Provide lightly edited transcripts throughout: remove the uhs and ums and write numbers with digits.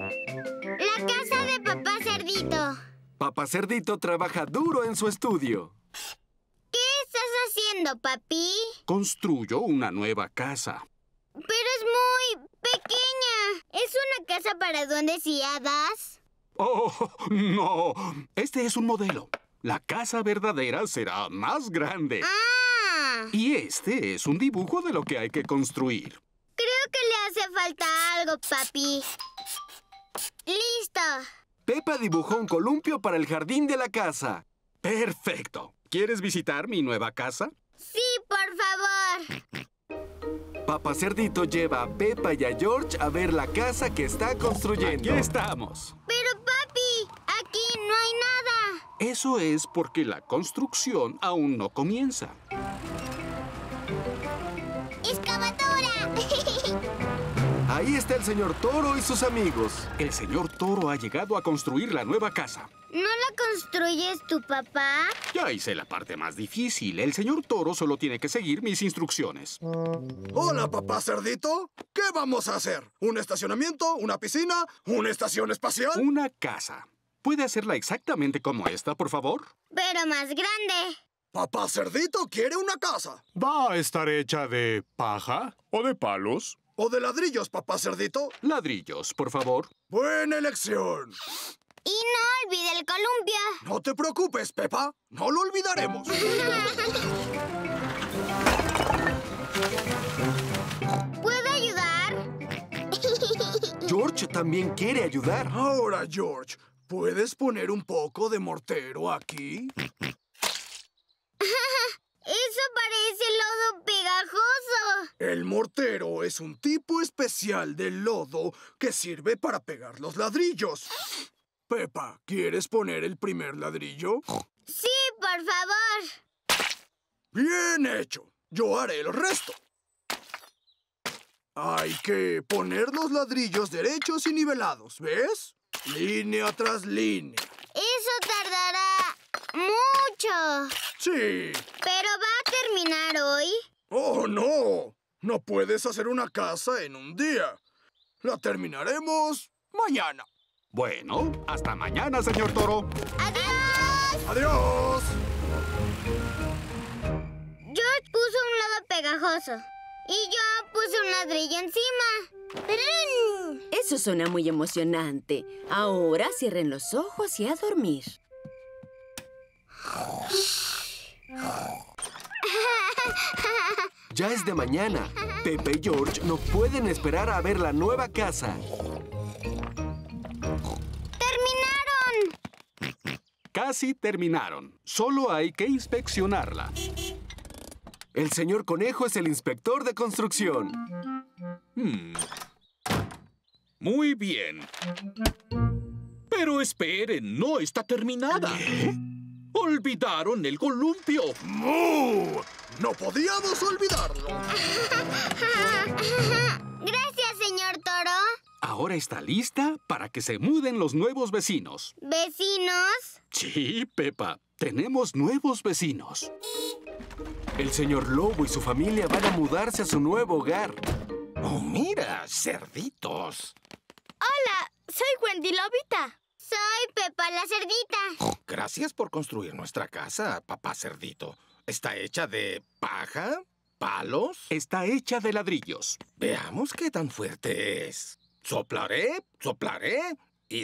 La casa de Papá Cerdito. Papá Cerdito trabaja duro en su estudio. ¿Qué estás haciendo, papi? Construyo una nueva casa. Pero es muy pequeña. ¿Es una casa para duendes y hadas? ¡Oh, no! Este es un modelo. La casa verdadera será más grande. ¡Ah! Y este es un dibujo de lo que hay que construir. Creo que le hace falta algo, papi. ¡Listo! Pepa dibujó un columpio para el jardín de la casa. ¡Perfecto! ¿Quieres visitar mi nueva casa? Sí, por favor. Papá Cerdito lleva a Pepa y a George a ver la casa que está construyendo. Aquí estamos. Pero, papi, aquí no hay nada. Eso es porque la construcción aún no comienza. ¡Excavadora! Ahí está el señor Toro y sus amigos. El señor Toro ha llegado a construir la nueva casa. ¿No la construyes tu papá? Ya hice la parte más difícil. El señor Toro solo tiene que seguir mis instrucciones. Hola, Papá Cerdito. ¿Qué vamos a hacer? ¿Un estacionamiento? ¿Una piscina? ¿Una estación espacial? Una casa. ¿Puede hacerla exactamente como esta, por favor? Pero más grande. Papá Cerdito quiere una casa. ¿Va a estar hecha de paja o de palos? ¿O de ladrillos, Papá Cerdito? Ladrillos, por favor. Buena elección. Y no olvide el columpio. No te preocupes, Pepa. No lo olvidaremos. ¿Puedo ayudar? George también quiere ayudar. Ahora, George, ¿puedes poner un poco de mortero aquí? Eso parece lodo pegajoso. El mortero es un tipo especial de lodo que sirve para pegar los ladrillos. Pepa, ¿quieres poner el primer ladrillo? Sí, por favor. Bien hecho. Yo haré el resto. Hay que poner los ladrillos derechos y nivelados, ¿ves? Línea tras línea. Eso tardará mucho. Sí. ¿Pero va a terminar hoy? ¡Oh, no! No puedes hacer una casa en un día. La terminaremos mañana. Bueno, hasta mañana, señor Toro. ¡Adiós! ¡Adiós! George puso un lodo pegajoso. Y yo puse un ladrillo encima. ¡Tarán! Eso suena muy emocionante. Ahora cierren los ojos y a dormir. Ya es de mañana. Pepa y George no pueden esperar a ver la nueva casa. ¡Terminaron! Casi terminaron. Solo hay que inspeccionarla. El señor Conejo es el inspector de construcción. Muy bien. Pero esperen, no está terminada. ¿Qué? ¡Olvidaron el columpio! ¡Mu! ¡No podíamos olvidarlo! Gracias, señor Toro. Ahora está lista para que se muden los nuevos vecinos. ¿Vecinos? Sí, Pepa, tenemos nuevos vecinos. El señor Lobo y su familia van a mudarse a su nuevo hogar. ¡Oh, mira! ¡Cerditos! Hola, soy Wendy Lobita. Soy Pepa la Cerdita. Gracias por construir nuestra casa, Papá Cerdito. ¿Está hecha de paja? ¿Palos? Está hecha de ladrillos. Veamos qué tan fuerte es. Soplaré, soplaré y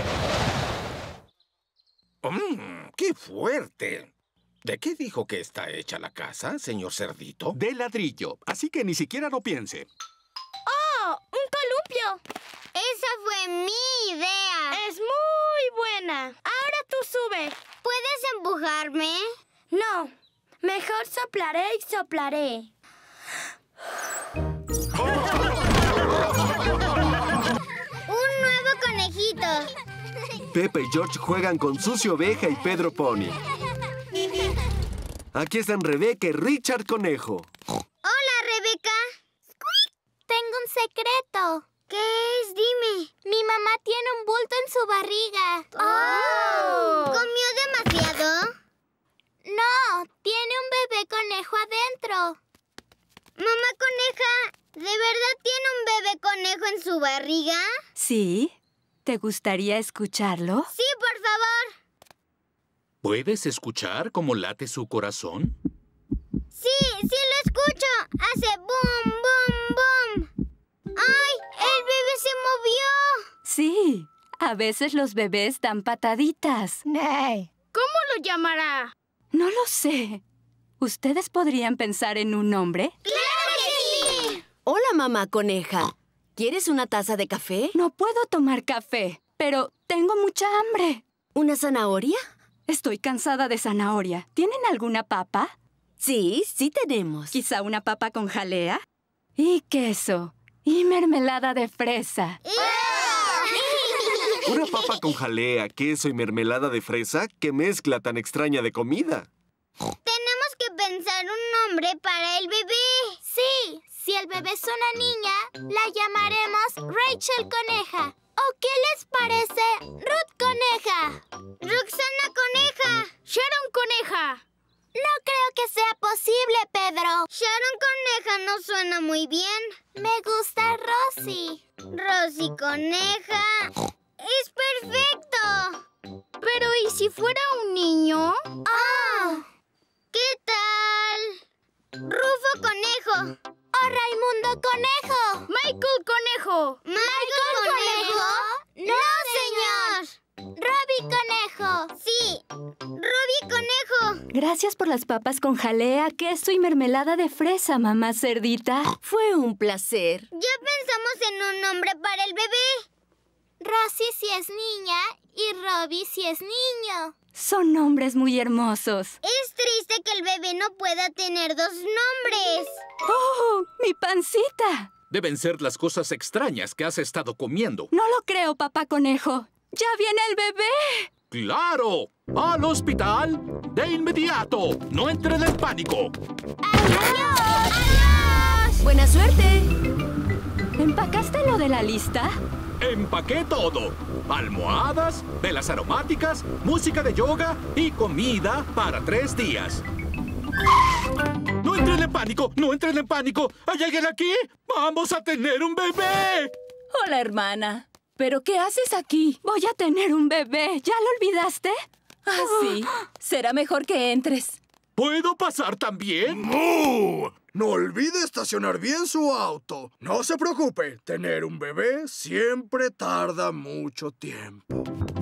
¡Qué fuerte! ¿De qué dijo que está hecha la casa, señor Cerdito? De ladrillo, así que ni siquiera lo piense. ¡Oh, un columpio! Esa fue mi idea. Es muy buena. Ahora tú sube. ¿Puedes empujarme? No. Mejor soplaré y soplaré. ¡Un nuevo conejito! Pepa y George juegan con Susi Oveja y Pedro Pony. Aquí están Rebeca y Richard Conejo. Hola, Rebeca. Tengo un secreto. ¿Qué es? Dime. Mi mamá tiene un bulto en su barriga. ¡Oh! ¿Comió demasiado? No, tiene un bebé conejo adentro. Mamá coneja, ¿de verdad tiene un bebé conejo en su barriga? Sí, ¿Te gustaría escucharlo? Sí, por favor. ¿Puedes escuchar cómo late su corazón? Sí, sí lo escucho. Hace boom, boom, boom. ¡Ay! ¡El bebé se movió! Sí, a veces los bebés dan pataditas. ¿Cómo lo llamará? No lo sé. ¿Ustedes podrían pensar en un nombre? ¡Claro que sí! Hola, mamá coneja. ¿Quieres una taza de café? No puedo tomar café, pero tengo mucha hambre. ¿Una zanahoria? Estoy cansada de zanahoria. ¿Tienen alguna papa? Sí, sí tenemos. ¿Quizá una papa con jalea? Y queso. Y mermelada de fresa. Una papa con jalea, queso y mermelada de fresa. ¿Qué mezcla tan extraña de comida? Tenemos que pensar un nombre para el bebé. Sí, si el bebé es una niña, la llamaremos Rachel Coneja. ¿O qué les parece Ruth Coneja? Roxana Coneja. Sharon Coneja. No creo que sea posible, Pedro. Sharon Coneja no suena muy bien. Me gusta Rosy. Rosy Coneja. ¡Es perfecto! Pero ¿y si fuera un niño? ¡Oh! ¿Qué tal? Rufo Conejo. ¡O Raimundo Conejo! ¡Michael Conejo! ¿Michael Conejo? ¡No, señor! ¡Robbie Conejo! ¡Sí! ¡Robbie Conejo! Gracias por las papas con jalea, queso y mermelada de fresa, mamá cerdita. Fue un placer. Ya pensamos en un nombre para el bebé. Rosy si es niña y Robbie si es niño. Son nombres muy hermosos. Es triste que el bebé no pueda tener dos nombres. ¡Oh, mi pancita! Deben ser las cosas extrañas que has estado comiendo. No lo creo, papá conejo. ¡Ya viene el bebé! ¡Claro! ¡Al hospital! ¡De inmediato! ¡No entren en pánico! ¡Adiós! ¡Adiós! ¡Buena suerte! ¿Empacaste lo de la lista? Empaqué todo. Almohadas, velas aromáticas, música de yoga y comida para 3 días. ¡No entren en pánico! ¡No entren en pánico! ¿Hay alguien aquí? ¡Vamos a tener un bebé! Hola, hermana. ¿Pero qué haces aquí? Voy a tener un bebé. ¿Ya lo olvidaste? Ah, sí. Será mejor que entres. ¿Puedo pasar también? ¡Mu! No olvide estacionar bien su auto. No se preocupe, tener un bebé siempre tarda mucho tiempo.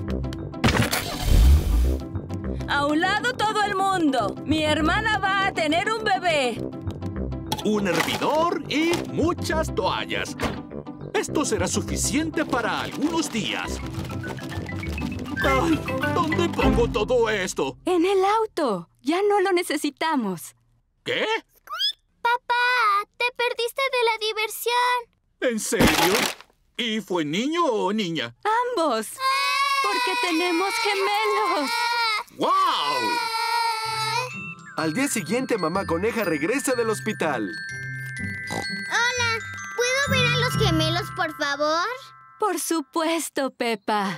¡A un lado todo el mundo! ¡Mi hermana va a tener un bebé! Un hervidor y muchas toallas. Esto será suficiente para algunos días. ¡Ay! ¿Dónde pongo todo esto? En el auto. Ya no lo necesitamos. ¿Qué? Papá, te perdiste de la diversión. ¿En serio? ¿Y fue niño o niña? Ambos. Porque tenemos gemelos. ¡Wow! Al día siguiente, mamá coneja regresa del hospital. Hola, ¿puedo ver a los gemelos, por favor? Por supuesto, Pepa.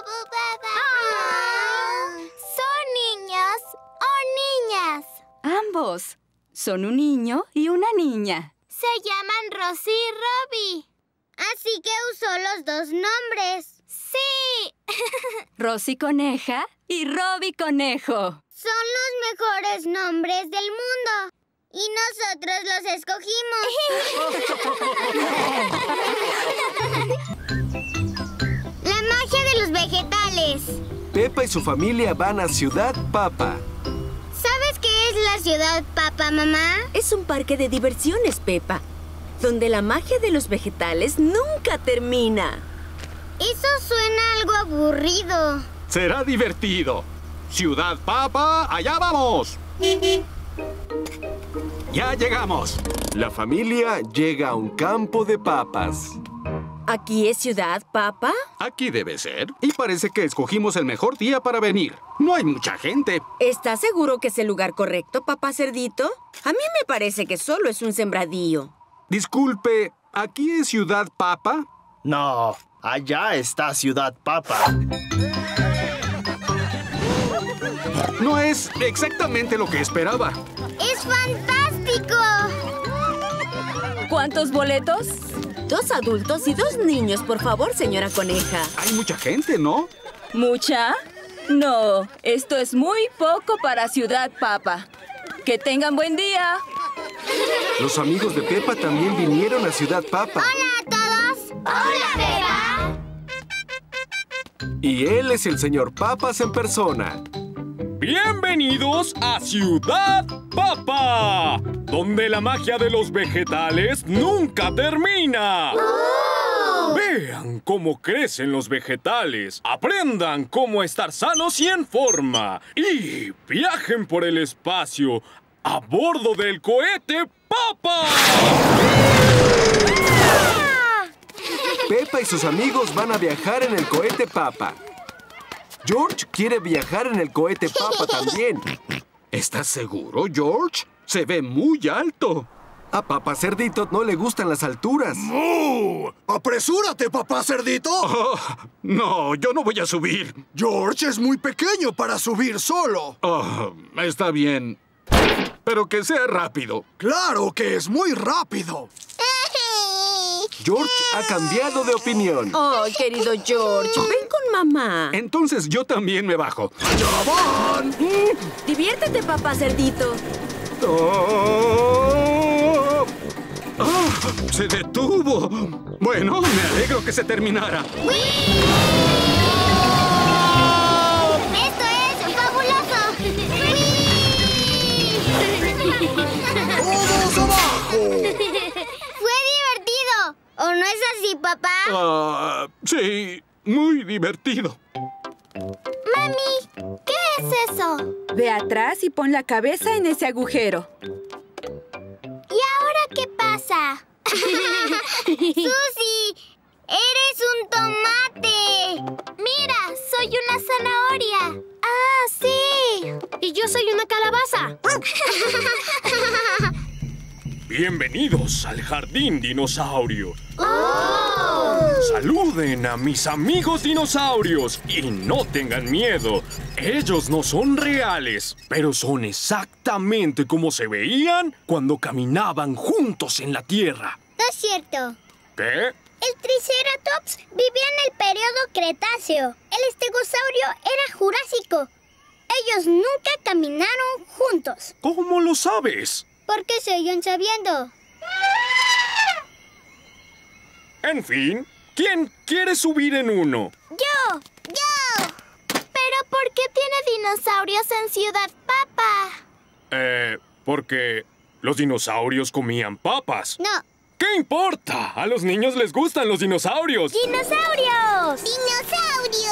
¿Son niños o niñas? Ambos. Son un niño y una niña. Se llaman Rosy y Robbie. Así que usó los dos nombres. ¡Sí! Rosy Coneja y Robbie Conejo. Son los mejores nombres del mundo. Y nosotros los escogimos. La magia de los vegetales. Pepa y su familia van a Ciudad Papa. ¿Sabes qué es la Ciudad Papa, mamá? Es un parque de diversiones, Pepa, donde la magia de los vegetales nunca termina. Eso suena algo aburrido. Será divertido. Ciudad Papa, allá vamos. Ya llegamos. La familia llega a un campo de papas. ¿Aquí es Ciudad Papa? Aquí debe ser. Y parece que escogimos el mejor día para venir. No hay mucha gente. ¿Estás seguro que es el lugar correcto, papá cerdito? A mí me parece que solo es un sembradío. Disculpe, ¿aquí es Ciudad Papa? No, allá está Ciudad Papa. No es exactamente lo que esperaba. ¡Es fantástico! ¿Cuántos boletos? 2 adultos y 2 niños, por favor, señora Coneja. Hay mucha gente, ¿no? ¿Mucha? No, esto es muy poco para Ciudad Papa. ¡Que tengan buen día! Los amigos de Peppa también vinieron a Ciudad Papa. ¡Hola a todos! ¡Hola, Peppa! Y él es el señor Papas en persona. Bienvenidos a Ciudad Papa, donde la magia de los vegetales nunca termina. Vean cómo crecen los vegetales, aprendan cómo estar sanos y en forma, y viajen por el espacio a bordo del cohete Papa. Peppa y sus amigos van a viajar en el cohete Papa. George quiere viajar en el cohete Papa también. ¿Estás seguro, George? Se ve muy alto. A Papá Cerdito no le gustan las alturas. ¡Mu! ¡Apresúrate, papá Cerdito! Oh, no, yo no voy a subir. George es muy pequeño para subir solo. Oh, está bien. Pero que sea rápido. ¡Claro que es muy rápido! George ha cambiado de opinión. Oh, querido George, ven con mamá. Entonces yo también me bajo. ¡Allá van! Diviértete, Papá Cerdito. ¡Oh! ¡Ah! ¡Se detuvo! Bueno, me alegro que se terminara. ¡Esto es fabuloso! ¡Todos abajo! ¡Fue divertido! ¿O no es así, papá? Sí, muy divertido. Mami, ¿qué es eso? Ve atrás y pon la cabeza en ese agujero. ¿Y ahora qué pasa? ¡Susie! ¡Eres un tomate! ¡Mira! ¡Soy una zanahoria! ¡Ah, sí! ¡Y yo soy una calabaza! Bienvenidos al Jardín Dinosaurio. ¡Oh! Saluden a mis amigos dinosaurios y no tengan miedo. Ellos no son reales, pero son exactamente como se veían cuando caminaban juntos en la Tierra. No es cierto. ¿Qué? El Triceratops vivía en el periodo Cretáceo. El Estegosaurio era Jurásico. Ellos nunca caminaron juntos. ¿Cómo lo sabes? ¿Por qué se oyen sabiendo? En fin, ¿quién quiere subir en uno? ¡Yo! ¿Pero por qué tiene dinosaurios en Ciudad Papa? Porque los dinosaurios comían papas. No. ¿Qué importa? A los niños les gustan los dinosaurios. ¡Dinosaurios! ¡Dinosaurios!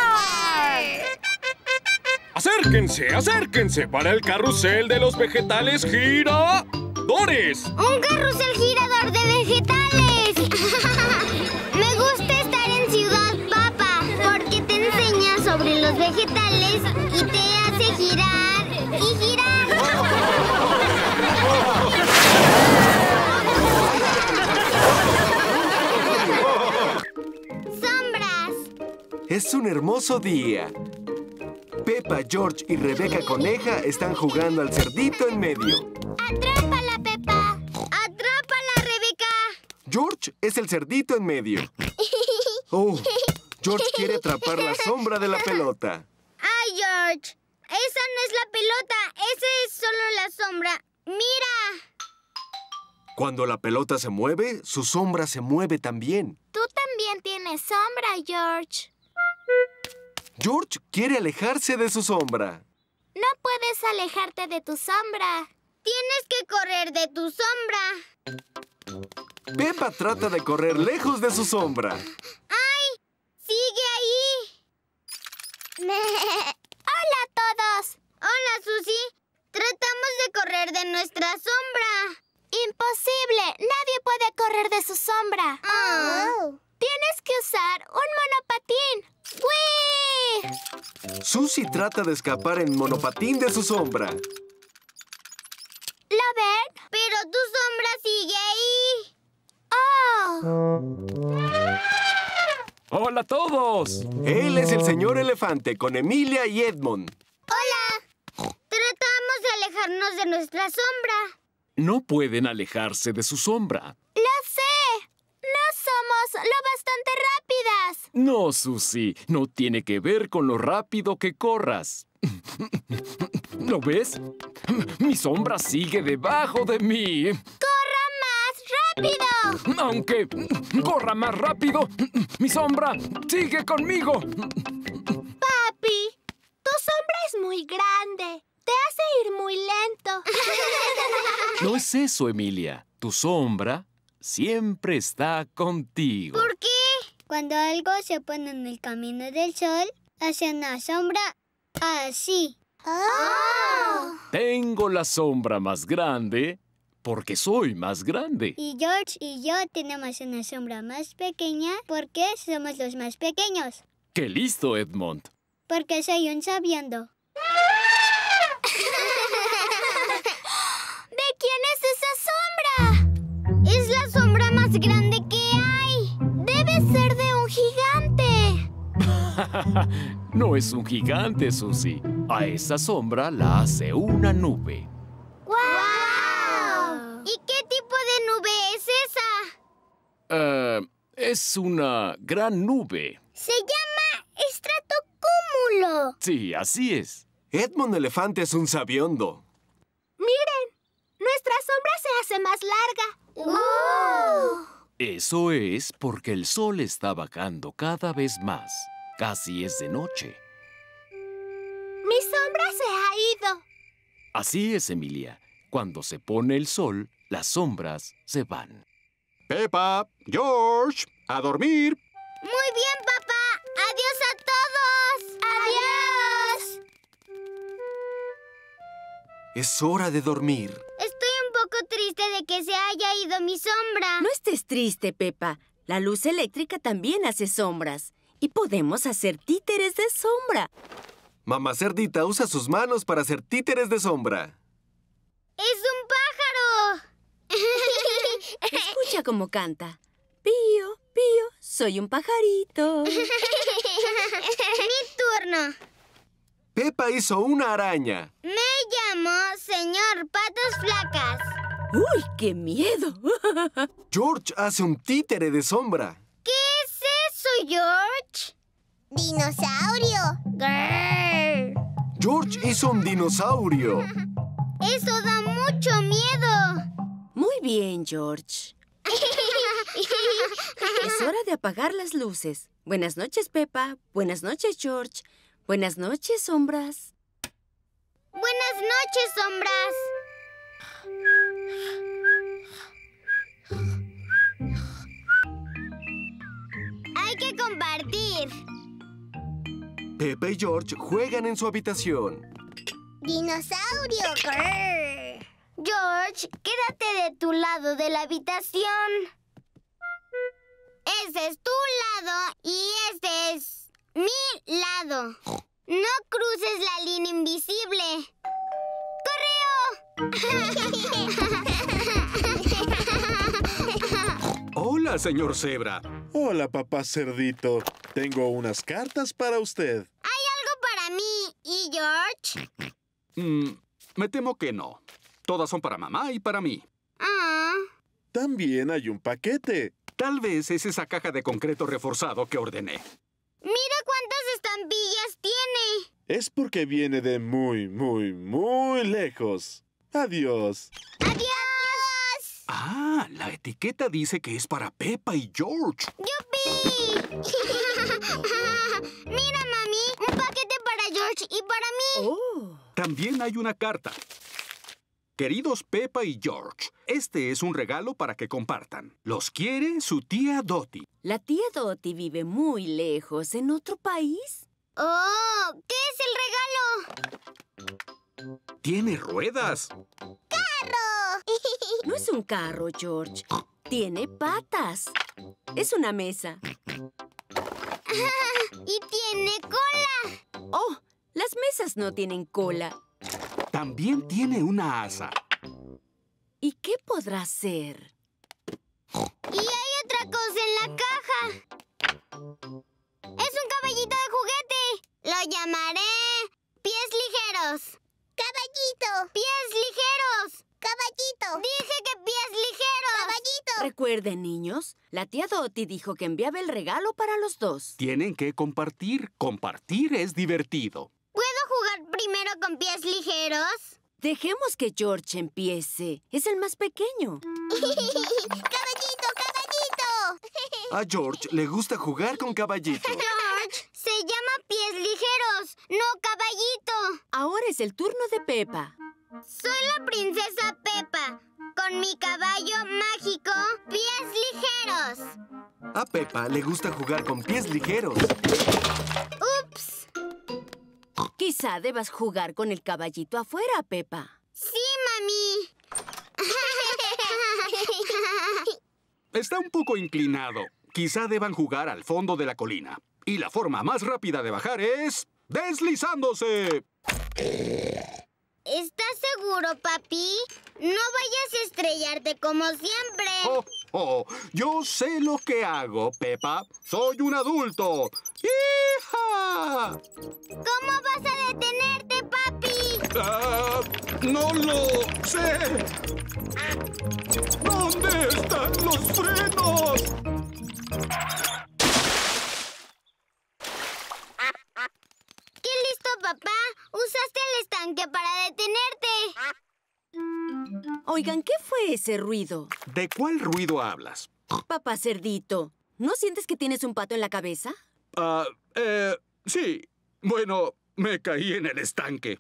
¡Acérquense, acérquense! Para el carrusel de los vegetales giradores. ¡Un carrusel girador de vegetales! Me gusta estar en Ciudad Papa porque te enseña sobre los vegetales y te hace girar y girar. ¡Sombras! Es un hermoso día. Peppa, George y Rebeca Coneja están jugando al cerdito en medio. ¡Atrápala, Peppa! ¡Atrápala, Rebeca! George es el cerdito en medio. Oh, George quiere atrapar la sombra de la pelota. ¡Ay, George! Esa no es la pelota, esa es solo la sombra. ¡Mira! Cuando la pelota se mueve, su sombra se mueve también. Tú también tienes sombra, George. George quiere alejarse de su sombra. No puedes alejarte de tu sombra. Tienes que correr de tu sombra. Peppa trata de correr lejos de su sombra. ¡Ay! ¡Sigue ahí! ¡Hola a todos! ¡Hola, Susie! Tratamos de correr de nuestra sombra. ¡Imposible! Nadie puede correr de su sombra. Oh. Tienes que usar un monopatín. ¡Wii! Susie trata de escapar en monopatín de su sombra. ¿Lo ven? Pero tu sombra sigue ahí. ¡Oh! ¡Hola a todos! Él es el señor elefante con Emilia y Edmond. ¡Hola! Tratamos de alejarnos de nuestra sombra. No pueden alejarse de su sombra. ¡Lo sé! ¡No lo bastante rápidas. No, Susie, no tiene que ver con lo rápido que corras. ¿Lo ves? Mi sombra sigue debajo de mí. ¡Corra más rápido! Aunque corra más rápido, mi sombra sigue conmigo. Papi, tu sombra es muy grande. Te hace ir muy lento. No es eso, Emilia. Tu sombra siempre está contigo. ¿Por qué? Cuando algo se pone en el camino del sol, hace una sombra así. ¡Oh! Tengo la sombra más grande porque soy más grande. Y George y yo tenemos una sombra más pequeña porque somos los más pequeños. ¡Qué listo, Edmond! Porque soy un sabiondo. ¿De quién es esa sombra? Es la sombra más grande que hay. Debe ser de un gigante. No es un gigante, Susie. A esa sombra la hace una nube. ¡Guau! ¿Y qué tipo de nube es esa? Es una gran nube. Se llama estratocúmulo. Sí, así es. Edmond Elefante es un sabiondo. Miren, nuestra sombra se hace más larga. ¡Oh! Eso es porque el sol está bajando cada vez más. Casi es de noche. Mi sombra se ha ido. Así es, Emilia. Cuando se pone el sol, las sombras se van. Peppa, George, a dormir. Muy bien, papá. Adiós a todos. Adiós. Es hora de dormir. Estoy un poco triste de que se haya ido mi sombra. No estés triste, Peppa. La luz eléctrica también hace sombras. Y podemos hacer títeres de sombra. Mamá Cerdita usa sus manos para hacer títeres de sombra. ¡Es un pájaro! Escucha cómo canta. Pío, pío, soy un pajarito. Mi turno. Peppa hizo una araña. Me llamo Señor Patas Flacas. ¡Uy, qué miedo! George hace un títere de sombra. ¿Qué es eso, George? Dinosaurio. Grrr. George hizo un dinosaurio. Eso da mucho miedo. Muy bien, George. Es hora de apagar las luces. Buenas noches, Peppa. Buenas noches, George. Buenas noches, sombras. Buenas noches, sombras. Hay que compartir. Peppa y George juegan en su habitación. Dinosaurio. Grrr. George, quédate de tu lado de la habitación. Ese es tu lado y este es mi lado. No cruces la línea invisible. ¡Correo! Hola, señor Cebra. Hola, papá Cerdito. Tengo unas cartas para usted. ¿Hay algo para mí y George? Me temo que no. Todas son para mamá y para mí. Ah. También hay un paquete. Tal vez es esa caja de concreto reforzado que ordené. Mira cuántas estampillas tiene. Es porque viene de muy, muy, muy lejos. Adiós. ¡Adiós! Ah, la etiqueta dice que es para Peppa y George. ¡Yupi! Mira, mami, un paquete para George y para mí. Oh. También hay una carta. Queridos Peppa y George, este es un regalo para que compartan. Los quiere su tía Dottie. La tía Dottie vive muy lejos, en otro país. ¡Oh! ¿Qué es el regalo? ¡Tiene ruedas! ¡Carro! No es un carro, George. Tiene patas. Es una mesa. ¡Y tiene cola! ¡Oh! Las mesas no tienen cola. También tiene una asa. ¿Y qué podrá ser? Y hay otra cosa en la caja. ¡Es un caballito de juguete! Lo llamaré Pies Ligeros. ¡Caballito! ¡Pies ligeros! ¡Caballito! ¡Dije que pies ligeros! ¡Caballito! Recuerden, niños, la tía Dottie dijo que enviaba el regalo para los dos. Tienen que compartir. Compartir es divertido. ¿Puedo jugar primero con pies ligeros? Dejemos que George empiece. Es el más pequeño. ¡Caballito, caballito! A George le gusta jugar con caballito. George, se llama pies ligeros, no caballito. Ahora es el turno de Peppa. Soy la princesa Peppa, con mi caballo mágico, pies ligeros. A Peppa le gusta jugar con pies ligeros. ¡Ups! Quizá debas jugar con el caballito afuera, Peppa. ¡Sí, mami! Está un poco inclinado. Quizá deban jugar al fondo de la colina. Y la forma más rápida de bajar es... ¡deslizándose! ¿Estás seguro, papi? No vayas a estrellarte como siempre. Yo sé lo que hago, Peppa. Soy un adulto. ¡Hija! ¿Cómo vas a detenerte, papi? ¡No lo sé! ¿Dónde están los frenos? ¡Qué listo, papá! Usaste el estanque para detenerte. Oigan, ¿qué fue ese ruido? ¿De cuál ruido hablas? Papá Cerdito, ¿no sientes que tienes un pato en la cabeza? Sí. Bueno, me caí en el estanque.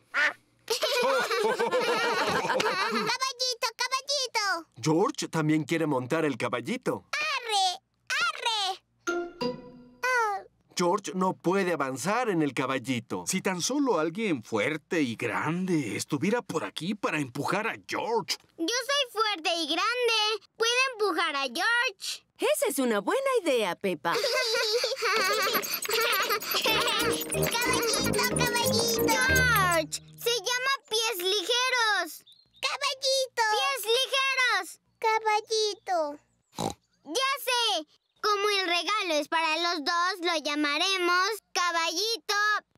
¡Caballito, caballito! George también quiere montar el caballito. ¡Arre! ¡Arre! George no puede avanzar en el caballito. Si tan solo alguien fuerte y grande estuviera por aquí para empujar a George. Yo soy fuerte y grande. ¿Puedo empujar a George? Esa es una buena idea, Peppa. ¡Caballito, caballito! ¡George! ¡Se llama pies ligeros! ¡Caballito! ¡Pies ligeros! ¡Caballito! ¡Ya sé! Como el regalo es para los dos, lo llamaremos Caballito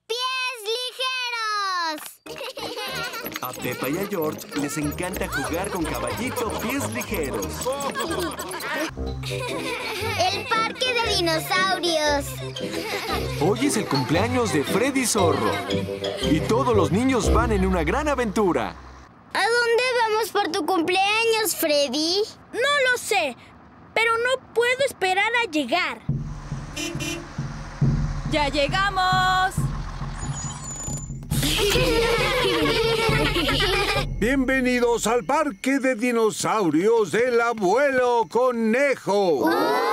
Pies Ligeros. A Peppa y a George les encanta jugar con caballito pies ligeros. El parque de dinosaurios. Hoy es el cumpleaños de Freddy Zorro. Y todos los niños van en una gran aventura. ¿A dónde vamos por tu cumpleaños, Freddy? No lo sé, pero no puedo esperar a llegar. ¡Ya llegamos! Bienvenidos al parque de dinosaurios del abuelo conejo.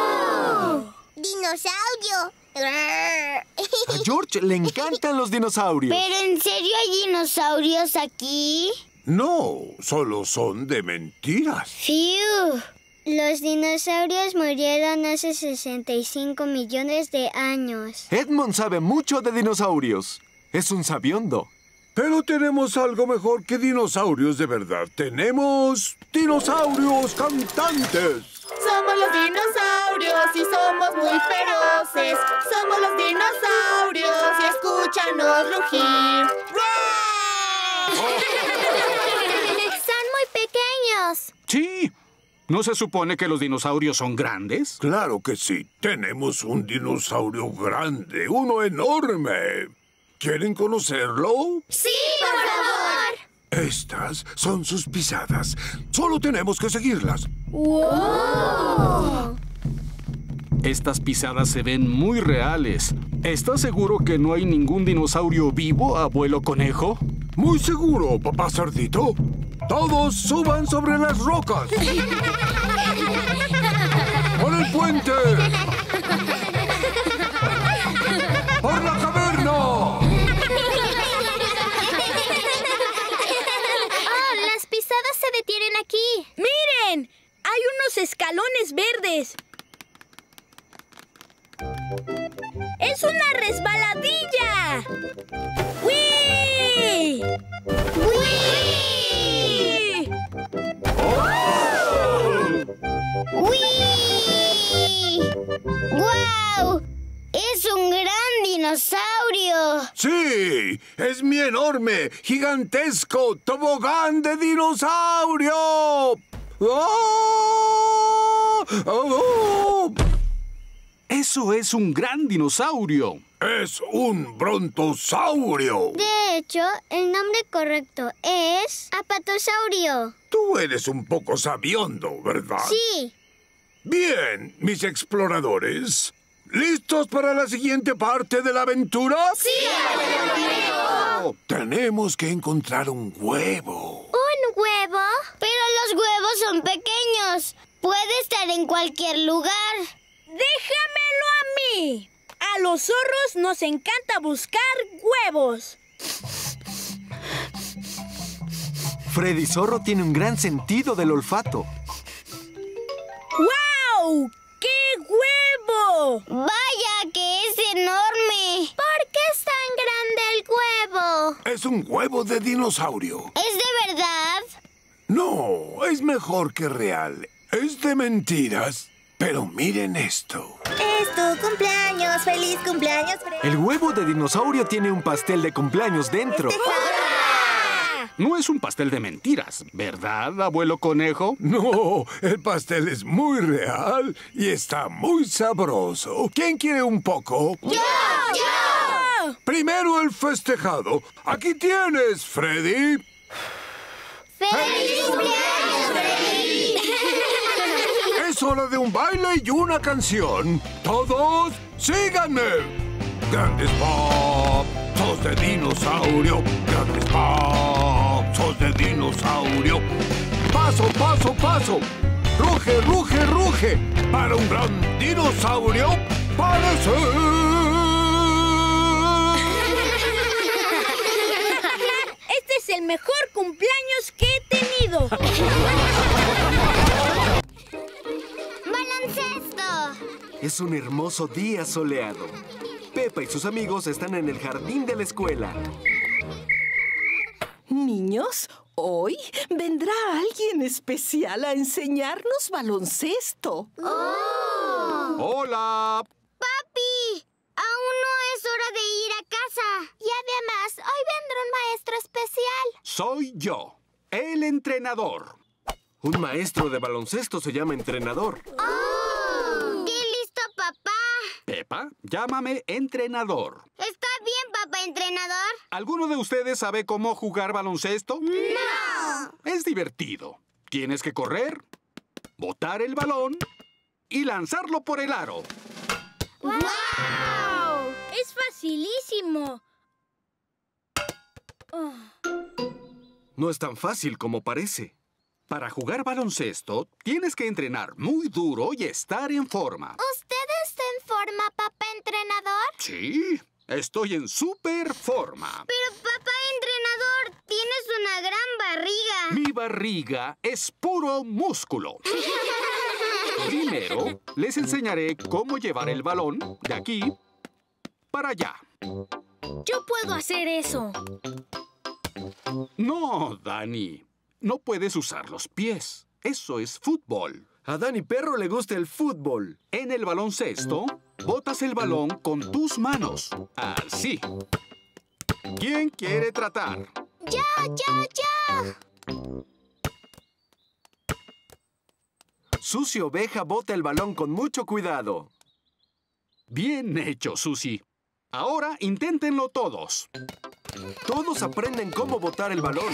¡Dinosaurio! A George le encantan los dinosaurios. ¿Pero en serio hay dinosaurios aquí? No, solo son de mentiras. ¡Fiu! Los dinosaurios murieron hace 65 millones de años. Edmond sabe mucho de dinosaurios. Es un sabiondo. Pero tenemos algo mejor que dinosaurios de verdad. Tenemos dinosaurios cantantes. Somos los dinosaurios y somos muy feroces. Somos los dinosaurios y escúchanos rugir. Son muy pequeños. Sí. ¿No se supone que los dinosaurios son grandes? Claro que sí. Tenemos un dinosaurio grande, uno enorme. ¿Quieren conocerlo? ¡Sí, por favor! Estas son sus pisadas. Solo tenemos que seguirlas. ¡Wow! Estas pisadas se ven muy reales. ¿Estás seguro que no hay ningún dinosaurio vivo, abuelo conejo? Muy seguro, papá Cerdito. ¡Todos suban sobre las rocas! ¡Por el puente! ¡Por la caverna! ¡Oh, las pisadas se detienen aquí! ¡Miren! ¡Hay unos escalones verdes! ¡Es una resbaladilla! ¡Uy! ¡Uy! ¡Uy! ¡Guau! ¡Es un gran dinosaurio! ¡Sí! ¡Es mi enorme, gigantesco tobogán de dinosaurio! ¡Ah! ¡Oh! ¡Eso es un gran dinosaurio! ¡Es un brontosaurio! De hecho, el nombre correcto es apatosaurio. Tú eres un poco sabiondo, ¿verdad? Sí. Bien, mis exploradores. ¿Listos para la siguiente parte de la aventura? ¡Sí! Tenemos que encontrar un huevo. ¿Un huevo? Pero los huevos son pequeños. Puede estar en cualquier lugar. ¡Déjamelo a mí! A los zorros nos encanta buscar huevos. Freddy Zorro tiene un gran sentido del olfato. ¡Guau! ¡Qué huevo! ¡Vaya que es enorme! ¿Por qué es tan grande el huevo? Es un huevo de dinosaurio. ¿Es de verdad? No, es mejor que real. Es de mentiras. Pero miren esto. Es tu cumpleaños. ¡Feliz cumpleaños! El huevo de dinosaurio tiene un pastel de cumpleaños dentro. No es un pastel de mentiras, ¿verdad, abuelo conejo? No, el pastel es muy real y está muy sabroso. ¿Quién quiere un poco? ¡Yo! Primero el festejado. Aquí tienes, Freddy. ¡Feliz cumpleaños, Freddy! Es hora de un baile y una canción. ¡Todos síganme! Grandes pasos de dinosaurio. Grandes pasos de dinosaurio. Paso, paso, paso. Ruge, ruge, ruge. Para un gran dinosaurio parece. Este es el mejor cumpleaños que he tenido. ¡Baloncesto! Es un hermoso día soleado. Pepa y sus amigos están en el jardín de la escuela. Niños, hoy vendrá alguien especial a enseñarnos baloncesto. ¡Oh! ¡Hola! ¡Papi! Aún no es hora de ir a casa. Y además, hoy vendrá un maestro especial. Soy yo, el entrenador. Un maestro de baloncesto se llama entrenador. ¡Oh! ¡Qué listo, papá! Pepa, llámame entrenador. ¿Está bien, papá entrenador? ¿Alguno de ustedes sabe cómo jugar baloncesto? ¡No! Es divertido. Tienes que correr, botar el balón y lanzarlo por el aro. ¡Wow! Es facilísimo. Oh. No es tan fácil como parece. Para jugar baloncesto, tienes que entrenar muy duro y estar en forma. ¿Usted está en forma, papá entrenador? Sí, estoy en súper forma. Pero, papá entrenador, tienes una gran barriga. Mi barriga es puro músculo. Primero, les enseñaré cómo llevar el balón de aquí para allá. Yo puedo hacer eso. No, Dani. No puedes usar los pies. Eso es fútbol. A Dani Perro le gusta el fútbol. En el baloncesto, botas el balón con tus manos. Así. ¿Quién quiere tratar? ¡Yo! Susi Oveja bota el balón con mucho cuidado. Bien hecho, Susi. Ahora inténtenlo todos. Todos aprenden cómo botar el balón.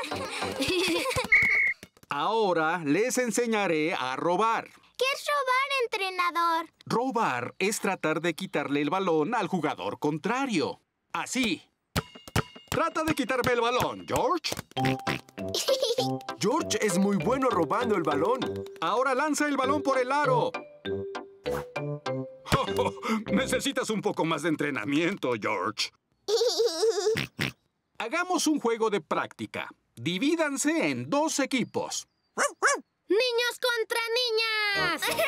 Ahora les enseñaré a robar. ¿Qué es robar, entrenador? Robar es tratar de quitarle el balón al jugador contrario. Así. Trata de quitarme el balón, George. George es muy bueno robando el balón. Ahora lanza el balón por el aro. Necesitas un poco más de entrenamiento, George. Hagamos un juego de práctica. Divídanse en 2 equipos. ¡Niños contra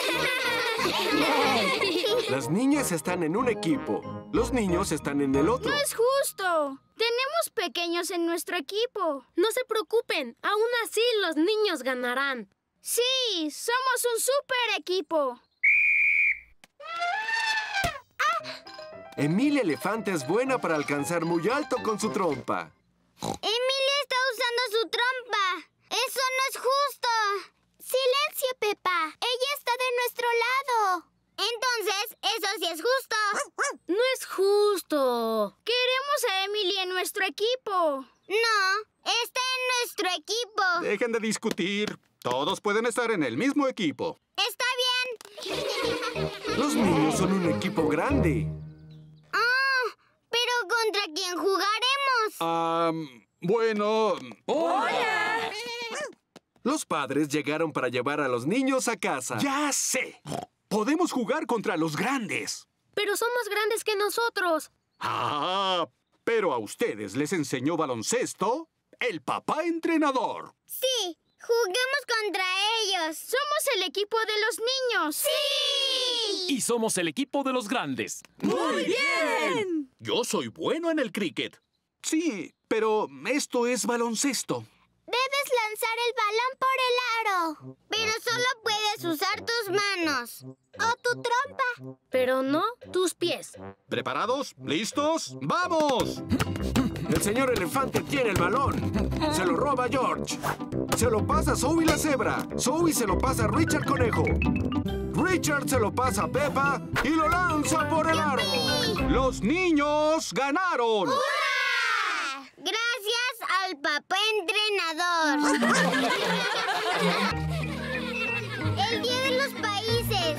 niñas! Las niñas están en un equipo. Los niños están en el otro. ¡No es justo! Tenemos pequeños en nuestro equipo. No se preocupen. Aún así, los niños ganarán. Sí, somos un super equipo. Emilia Elefante es buena para alcanzar muy alto con su trompa. Emilia está usando su trompa. ¡Eso no es justo! Sí, Silencio, Peppa. Ella está de nuestro lado. Entonces, eso sí es justo. No es justo. Queremos a Emily en nuestro equipo. No, está en nuestro equipo. Dejen de discutir. Todos pueden estar en el mismo equipo. Está bien. Los niños son un equipo grande. ¿Pero contra quién jugaremos? Bueno... ¡Hola! Los padres llegaron para llevar a los niños a casa. ¡Ya sé! Podemos jugar contra los grandes. Pero son más grandes que nosotros. Pero a ustedes les enseñó baloncesto el papá entrenador. Sí, juguemos contra ellos. Somos el equipo de los niños. ¡Sí! Y somos el equipo de los grandes. ¡Muy bien! Yo soy bueno en el cricket. Sí, pero esto es baloncesto. Debes lanzar el balón por el aro. Pero solo puedes usar tus manos. O tu trompa. Pero no tus pies. ¿Preparados? ¿Listos? ¡Vamos! El señor elefante tiene el balón. Se lo roba George. Se lo pasa a Zoe la cebra. Zoe se lo pasa a Richard Conejo. Richard se lo pasa a Peppa y lo lanza por el aro. ¡Los niños ganaron! ¡Hurra! Gracias al papá entrenador. El Día de los Países.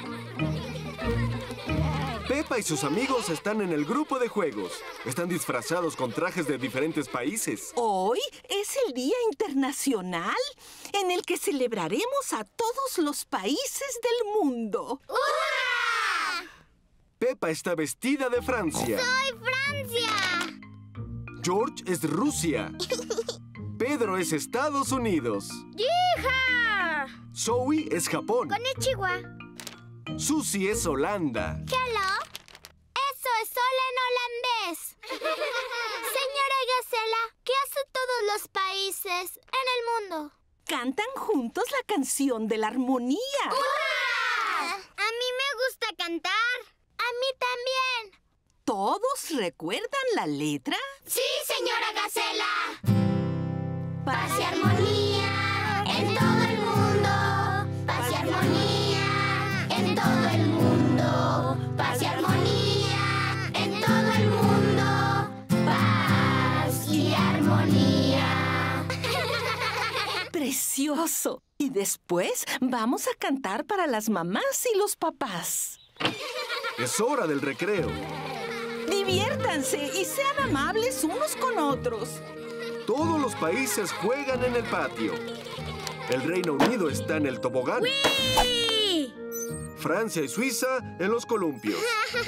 Peppa y sus amigos están en el grupo de juegos. Están disfrazados con trajes de diferentes países. Hoy es el Día Internacional en el que celebraremos a todos los países del mundo. ¡Hurra! Peppa está vestida de Francia. ¡Soy Francia! George es Rusia. Pedro es Estados Unidos. ¡Hija! Zoe es Japón. Konnichiwa. Susie es Holanda. Hello. Eso es hola en holandés. Señora Gacela, ¿qué hacen todos los países en el mundo? Cantan juntos la canción de la armonía. ¡Hurra! A mí me gusta cantar. A mí también. ¿Todos recuerdan la letra? ¡Sí, señora Gacela! Paz y armonía en todo el mundo. Paz y armonía en todo el mundo. Paz y armonía en todo el mundo. Paz y armonía. ¡Precioso! Y después vamos a cantar para las mamás y los papás. Es hora del recreo. Diviértanse y sean amables unos con otros. Todos los países juegan en el patio. El Reino Unido está en el tobogán. ¡Sí! Francia y Suiza en los columpios.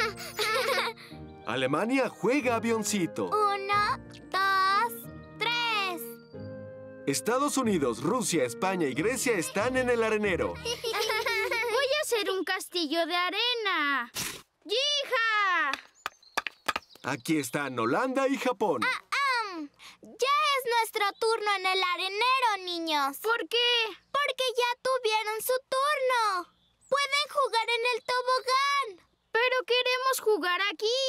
Alemania juega avioncito. 1, 2, 3. Estados Unidos, Rusia, España y Grecia están en el arenero. Voy a hacer un castillo de arena. ¡Hija! Aquí están Holanda y Japón. Ya es nuestro turno en el arenero, niños. ¿Por qué? Porque ya tuvieron su turno. Pueden jugar en el tobogán. Pero queremos jugar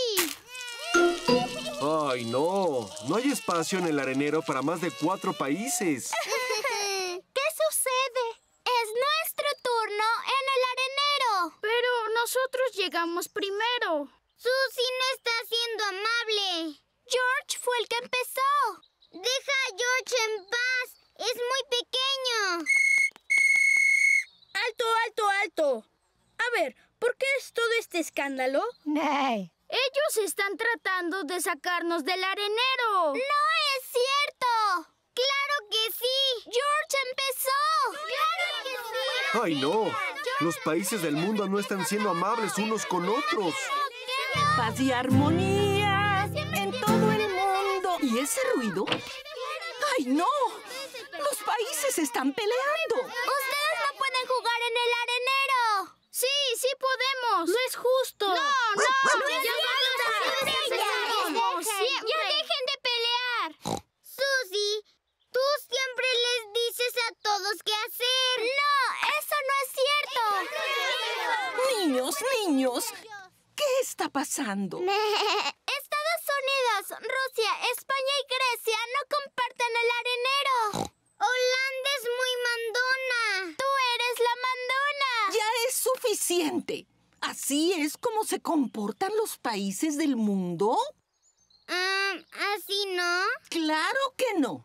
aquí. ¡Ay, no! No hay espacio en el arenero para más de 4 países. ¿Qué sucede? Es nuestro turno en el arenero. Pero nosotros llegamos primero. Susie no está siendo amable. George fue el que empezó. Deja a George en paz. Es muy pequeño. ¡Alto, alto, alto! A ver, ¿por qué es todo este escándalo? Ellos están tratando de sacarnos del arenero. ¡No es cierto! ¡Claro que sí! ¡George empezó! ¡Claro que sí! ¡Ay, no! Los países del mundo no están siendo amables unos con otros. Paz y armonía en todo el mundo. ¿Y ese ruido? ¡Ay, no! ¡Los países están peleando! ¡Ustedes no pueden jugar en el arenero! Sí, sí podemos. No es justo. No. Ya dejen de pelear. Susie, tú siempre les dices a todos qué hacer. No, eso no es cierto. Niños, ¿qué está pasando? Estados Unidos, Rusia, España y Grecia no comparten el arenero. Holanda es muy mandona. Tú ¿Así es como se comportan los países del mundo? ¿Así no? ¡Claro que no!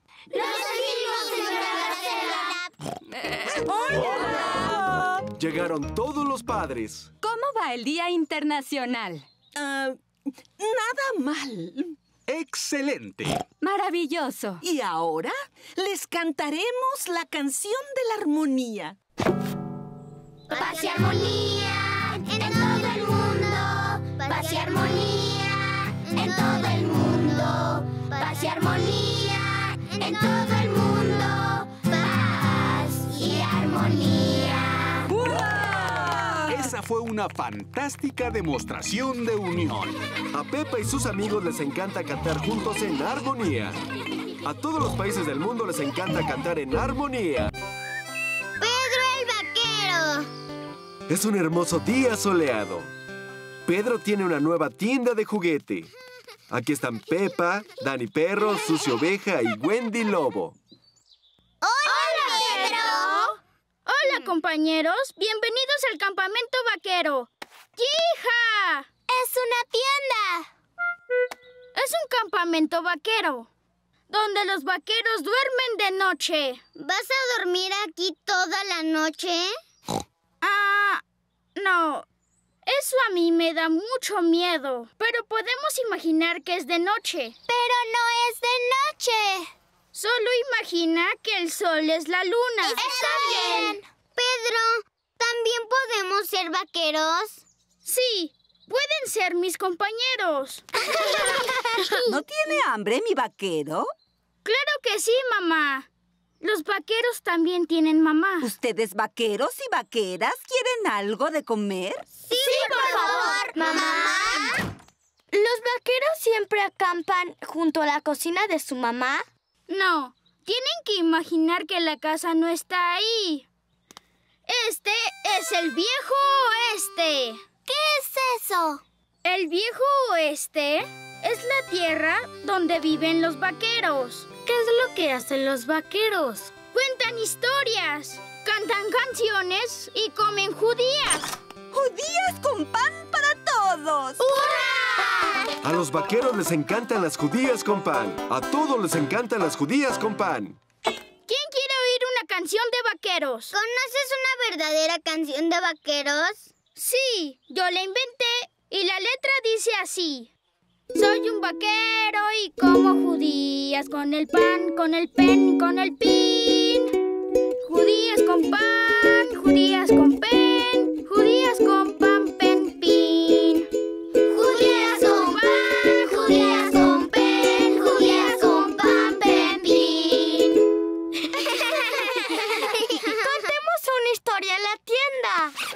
¡Hola! Llegaron todos los padres. ¿Cómo va el Día Internacional? Nada mal. ¡Excelente! Maravilloso. Y ahora les cantaremos la canción de la armonía. Paz y armonía en todo el mundo. Paz y armonía en todo el mundo. Paz y armonía en todo el mundo. Paz y armonía. Esa fue una fantástica demostración de unión. A Peppa y sus amigos les encanta cantar juntos en armonía. A todos los países del mundo les encanta cantar en armonía. ¡Pedro el vaquero! Es un hermoso día soleado. Pedro tiene una nueva tienda de juguete. Aquí están Peppa, Dani Perro, Susi Oveja y Wendy Lobo. ¡Hola, Pedro! Hola, compañeros. Bienvenidos al campamento vaquero. ¡Yija! ¡Es una tienda! Es un campamento vaquero, donde los vaqueros duermen de noche. ¿Vas a dormir aquí toda la noche? No. Eso a mí me da mucho miedo. Pero podemos imaginar que es de noche. Pero no es de noche. Solo imagina que el sol es la luna. Está bien. Pedro, ¿también podemos ser vaqueros? Sí, pueden ser mis compañeros. ¿No tiene hambre, mi vaquero? Claro que sí, mamá. Los vaqueros también tienen mamá. ¿Ustedes vaqueros y vaqueras quieren algo de comer? Sí, por favor, mamá. ¿Los vaqueros siempre acampan junto a la cocina de su mamá? No, tienen que imaginar que la casa no está ahí. Este es el viejo oeste. ¿Qué es eso? El viejo oeste es la tierra donde viven los vaqueros. ¿Qué es lo que hacen los vaqueros? Cuentan historias, cantan canciones y comen judías. ¡Judías con pan para todos! ¡Hurra! A los vaqueros les encantan las judías con pan. A todos les encantan las judías con pan. ¿Quién quiere oír una canción de vaqueros? ¿Conoces una verdadera canción de vaqueros? Sí, yo la inventé y la letra dice así. Soy un vaquero y como judías con el pan, con el pen, con el pin. Judías con pan, judías con pen, judías con pan, pen, pin. Judías con pan, judías con pen, judías con pan, pen, pin. Contemos una historia en la tienda.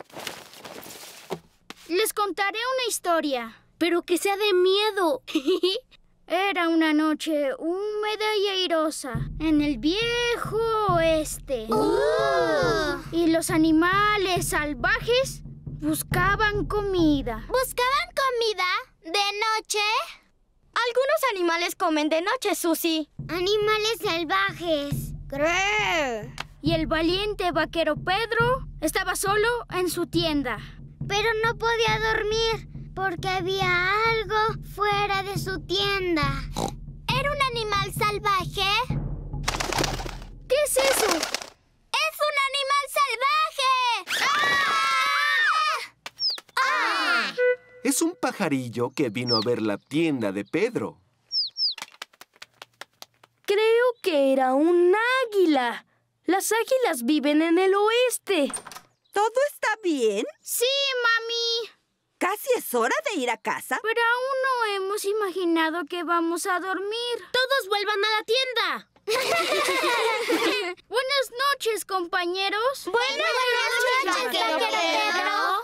Les contaré una historia. Pero que sea de miedo. Era una noche húmeda y airosa en el viejo oeste. Y los animales salvajes buscaban comida. ¿Buscaban comida? ¿De noche? Algunos animales comen de noche, Susi. Animales salvajes. ¡Cree! Y el valiente vaquero Pedro estaba solo en su tienda. Pero no podía dormir porque había algo fuera de su tienda. ¿Era un animal salvaje? ¿Qué es eso? ¡Es un animal salvaje! ¡Ah! ¡Ah! Es un pajarillo que vino a ver la tienda de Pedro. Creo que era un águila. Las águilas viven en el oeste. ¿Todo está bien? Sí, mami. Casi es hora de ir a casa. Pero aún no hemos imaginado que vamos a dormir. ¡Todos vuelvan a la tienda! Buenas noches, compañeros. Buenas noches, Pedro.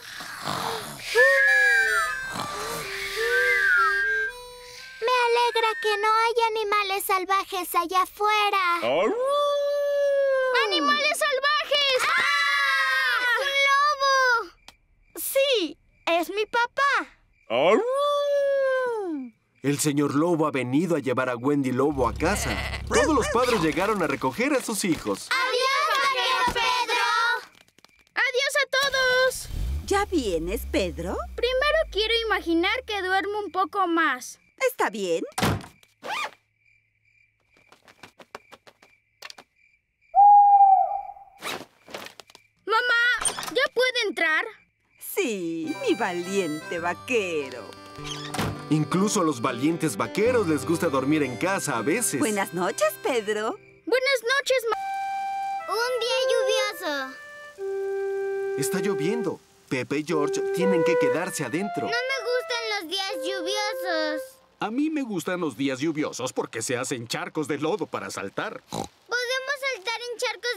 Me alegra que no haya animales salvajes allá afuera. ¡Animales salvajes! ¡Ah! ¡Un lobo! Sí, es mi papá. El señor Lobo ha venido a llevar a Wendy Lobo a casa. Todos los padres llegaron a recoger a sus hijos. ¡Adiós, vaquero Pedro! ¡Adiós a todos! Ya vienes, Pedro? Primero quiero imaginar que duermo un poco más. ¿Está bien? Mamá, ¿ya puede entrar? Sí, mi valiente vaquero. Incluso a los valientes vaqueros les gusta dormir en casa a veces. Buenas noches, Pedro. Buenas noches, Un día lluvioso. Está lloviendo. Pepa y George tienen que quedarse adentro. No me gustan los días lluviosos. A mí me gustan los días lluviosos porque se hacen charcos de lodo para saltar. ¿Podemos saltar en charcos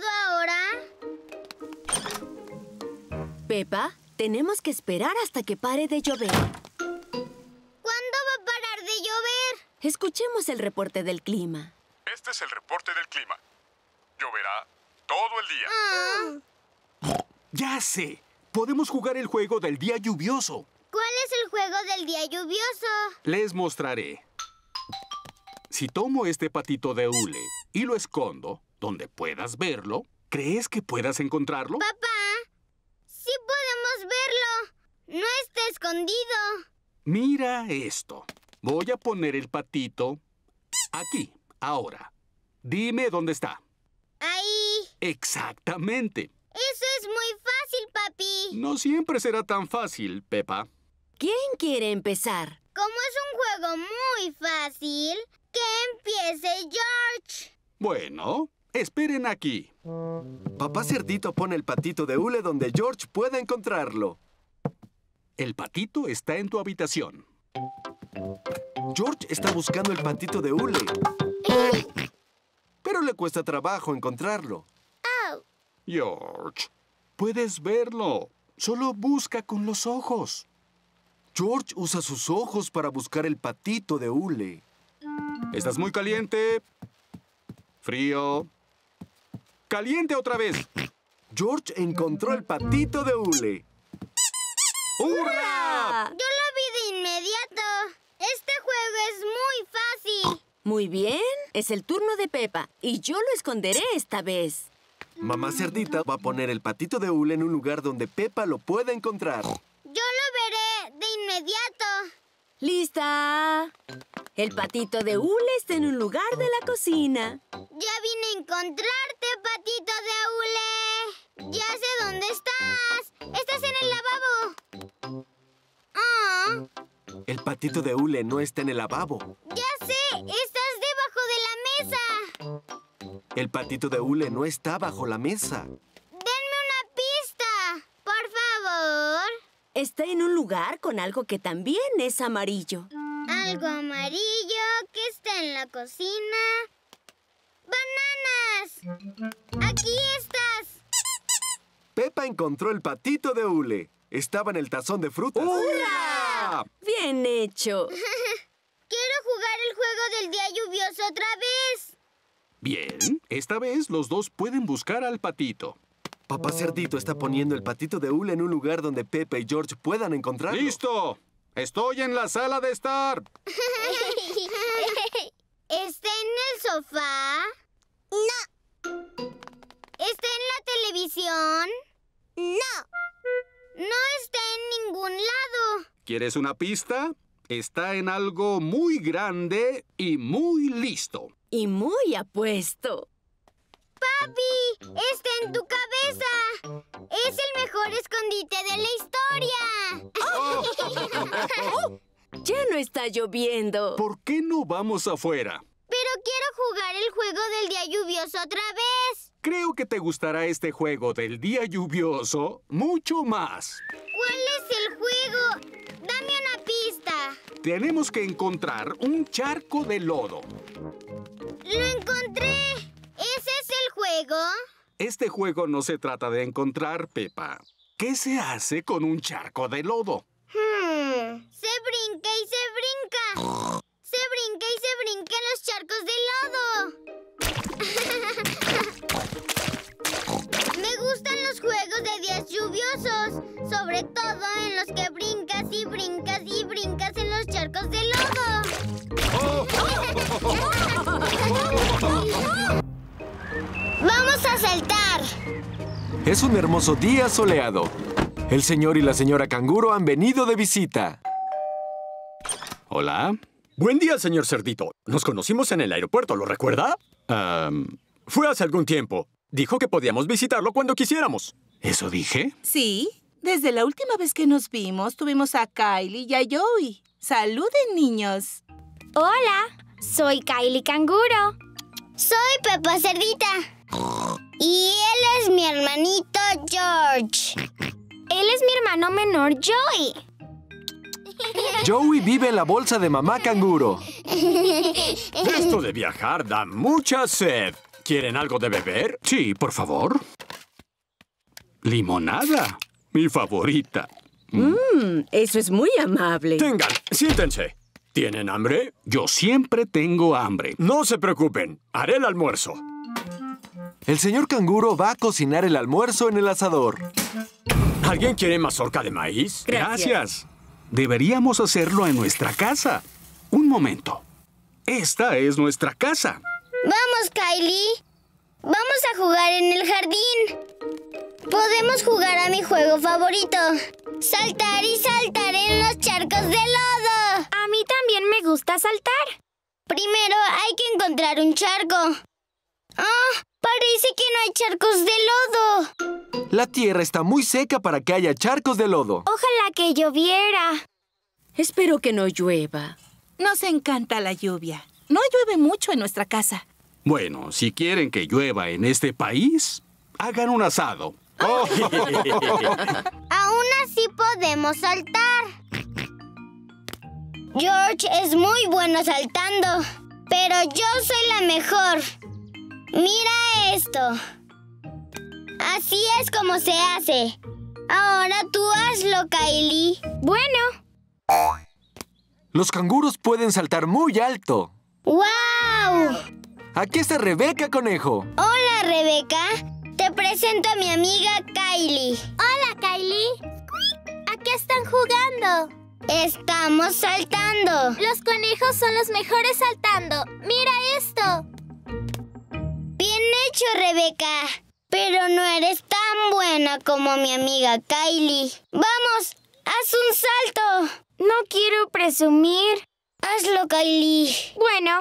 de lodo ahora? Pepa, tenemos que esperar hasta que pare de llover. ¿Cuándo va a parar de llover? Escuchemos el reporte del clima. Este es el reporte del clima. Lloverá todo el día. ¡Ya sé! Podemos jugar el juego del día lluvioso. ¿Cuál es el juego del día lluvioso? Les mostraré. Si tomo este patito de hule y lo escondo donde puedas verlo, ¿crees que puedas encontrarlo? Papá, sí podemos verlo. No está escondido. Mira esto. Voy a poner el patito aquí, ahora. Dime dónde está. Ahí. Exactamente. Eso es muy fácil, papi. No siempre será tan fácil, Pepa. ¿Quién quiere empezar? Como es un juego muy fácil, que empiece George. Bueno, esperen aquí. Papá Cerdito pone el patito de hule donde George pueda encontrarlo. El patito está en tu habitación. George está buscando el patito de hule. Pero le cuesta trabajo encontrarlo. George, puedes verlo. Solo busca con los ojos. George usa sus ojos para buscar el patito de hule. ¿Estás muy caliente? Frío. ¡Caliente otra vez! George encontró el patito de hule. ¡Hurra! Yo lo vi de inmediato. Este juego es muy fácil. Muy bien, es el turno de Pepa y yo lo esconderé esta vez. Mamá Cerdita va a poner el patito de hule en un lugar donde Pepa lo pueda encontrar. Yo lo veré de inmediato. ¡Lista! El patito de hule está en un lugar de la cocina. Ya vine a encontrarte, patito de hule. Ya sé dónde estás. Estás en el lavabo. El patito de hule no está en el lavabo. Ya sé, estás debajo de la mesa. El patito de hule no está bajo la mesa. Denme una pista, por favor. Está en un lugar con algo que también es amarillo. Algo amarillo que está en la cocina. ¡Bananas! ¡Aquí estás! Pepa encontró el patito de hule. Estaba en el tazón de frutas. ¡Hurra! ¡Bien hecho! Quiero jugar el juego del día lluvioso otra vez. Bien, esta vez los dos pueden buscar al patito. Papá Cerdito está poniendo el patito de hule en un lugar donde Pepa y George puedan encontrarlo. ¡Listo! ¡Estoy en la sala de estar! ¿Está en el sofá? No. ¿Está en la televisión? No. No está en ningún lado. ¿Quieres una pista? Está en algo muy grande y muy listo. Y muy apuesto. ¡Papi! ¡Está en tu cabeza! ¡Es el mejor escondite de la historia! ¡Ya no está lloviendo! ¿Por qué no vamos afuera? Pero quiero jugar el juego del día lluvioso otra vez. Creo que te gustará este juego del día lluvioso mucho más. ¿Cuál es el juego? Dame una pista. Tenemos que encontrar un charco de lodo. ¡Lo encontré! ¿Ese es el juego? Este juego no se trata de encontrar, Pepa. ¿Qué se hace con un charco de lodo? Se brinca y se brinca. Se brinca y se brinca en los charcos de lodo. Me gustan los juegos de días lluviosos, sobre todo en los que brincas y brincas y brincas en los charcos de lodo. ¡Vamos a saltar! Es un hermoso día soleado. El señor y la señora Canguro han venido de visita. Hola. Buen día, señor Cerdito. Nos conocimos en el aeropuerto, ¿lo recuerda? Fue hace algún tiempo. Dijo que podíamos visitarlo cuando quisiéramos. ¿Eso dije? Sí. Desde la última vez que nos vimos, tuvimos a Kylie y a Joey. ¡Saluden, niños! Hola, soy Kylie Canguro. Soy Peppa Cerdita. Y él es mi hermanito George. Él es mi hermano menor, Joey. Joey vive en la bolsa de mamá Canguro. Esto de viajar da mucha sed. ¿Quieren algo de beber? Sí, por favor. Limonada, mi favorita. Eso es muy amable. Tengan, siéntense. ¿Tienen hambre? Yo siempre tengo hambre. No se preocupen, haré el almuerzo. El señor Canguro va a cocinar el almuerzo en el asador. ¿Alguien quiere mazorca de maíz? Gracias. Deberíamos hacerlo en nuestra casa. Un momento. Esta es nuestra casa. Vamos, Kylie. Vamos a jugar en el jardín. Podemos jugar a mi juego favorito. Saltar y saltar en los charcos de lodo. A mí también me gusta saltar. Primero hay que encontrar un charco. Parece que no hay charcos de lodo. La tierra está muy seca para que haya charcos de lodo. Ojalá que lloviera. Espero que no llueva. Nos encanta la lluvia. No llueve mucho en nuestra casa. Bueno, si quieren que llueva en este país, hagan un asado. Aún así podemos saltar. George es muy bueno saltando, pero yo soy la mejor. Mira esto. Así es como se hace. Ahora tú hazlo, Kylie. Bueno. Los canguros pueden saltar muy alto. ¡Guau! Aquí está Rebeca Conejo. Hola, Rebeca. Te presento a mi amiga Kylie. Hola, Kylie. ¿A qué están jugando? Estamos saltando. Los conejos son los mejores saltando. ¡Mira esto! Bien hecho, Rebeca. Pero no eres tan buena como mi amiga Kylie. ¡Vamos! ¡Haz un salto! No quiero presumir. Hazlo, Kylie. Bueno.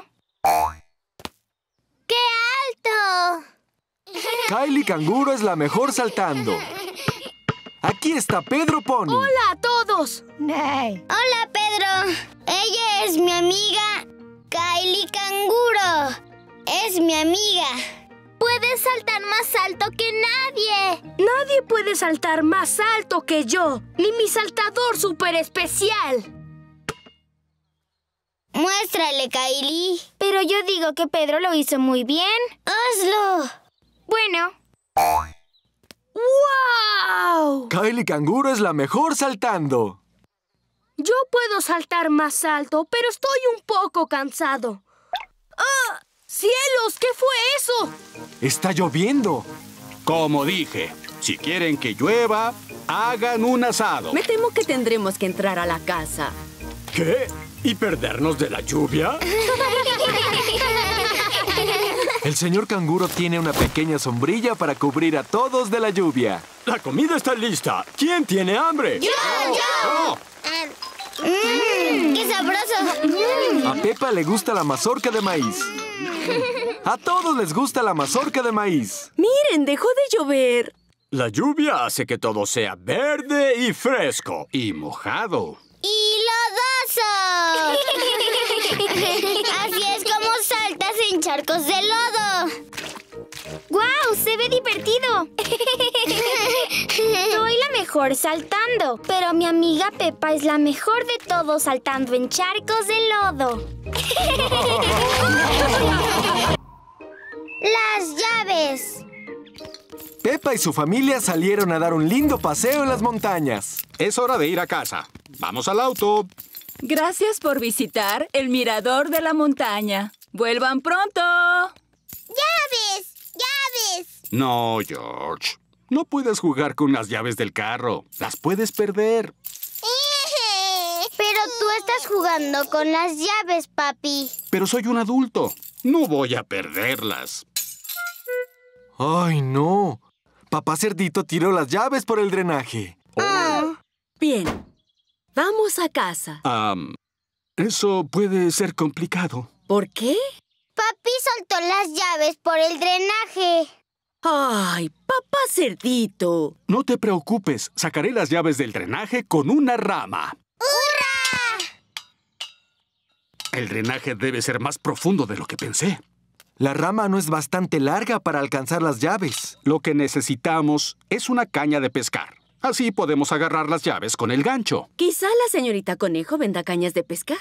¡Qué alto! Kylie Canguro es la mejor saltando. Aquí está Pedro Pony. ¡Hola a todos! Hola, Pedro. Ella es mi amiga Kylie Canguro. Es mi amiga. Puedes saltar más alto que nadie. Nadie puede saltar más alto que yo, ni mi saltador súper especial. Muéstrale, Kylie. Pero yo digo que Pedro lo hizo muy bien. ¡Hazlo! Bueno. ¡Wow! Kylie Canguro es la mejor saltando. Yo puedo saltar más alto, pero estoy un poco cansado. ¡Ah! ¡Cielos! ¿Qué fue eso? Está lloviendo. Como dije, si quieren que llueva, hagan un asado. Me temo que tendremos que entrar a la casa. ¿Qué? ¿Y perdernos de la lluvia? El señor Canguro tiene una pequeña sombrilla para cubrir a todos de la lluvia. La comida está lista. ¿Quién tiene hambre? ¡Yo! ¡Oh! ¡Qué sabroso! A Peppa le gusta la mazorca de maíz. A todos les gusta la mazorca de maíz. Miren, dejó de llover. La lluvia hace que todo sea verde y fresco. Y mojado. ¡Y lodoso! Así es como saltas en charcos de lodo. ¡Guau! ¡Se ve divertido! Soy la mejor saltando, pero mi amiga Peppa es la mejor de todos saltando en charcos de lodo. ¡Las llaves! Peppa y su familia salieron a dar un lindo paseo en las montañas. Es hora de ir a casa. ¡Vamos al auto! Gracias por visitar el mirador de la montaña. ¡Vuelvan pronto! ¡Llaves! ¡Llaves! No, George. No puedes jugar con las llaves del carro. Las puedes perder. Pero tú estás jugando con las llaves, papi. Pero soy un adulto. No voy a perderlas. ¡Ay, no! Papá Cerdito tiró las llaves por el drenaje. ¡Oh! Bien. Vamos a casa. Eso puede ser complicado. ¿Por qué? Papi soltó las llaves por el drenaje. ¡Ay, papá cerdito! No te preocupes, sacaré las llaves del drenaje con una rama. ¡Hurra! El drenaje debe ser más profundo de lo que pensé. La rama no es bastante larga para alcanzar las llaves. Lo que necesitamos es una caña de pescar. Así podemos agarrar las llaves con el gancho. Quizá la señorita Conejo venda cañas de pescar.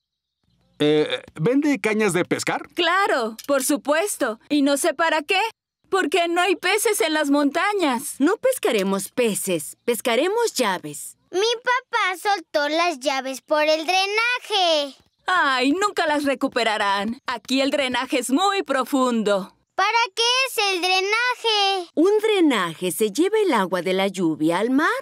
¿Vende cañas de pescar? Claro, por supuesto. Y no sé para qué. Porque no hay peces en las montañas. No pescaremos peces, pescaremos llaves. Mi papá soltó las llaves por el drenaje. Ay, nunca las recuperarán. Aquí el drenaje es muy profundo. ¿Para qué es el drenaje? Un drenaje se lleva el agua de la lluvia al mar.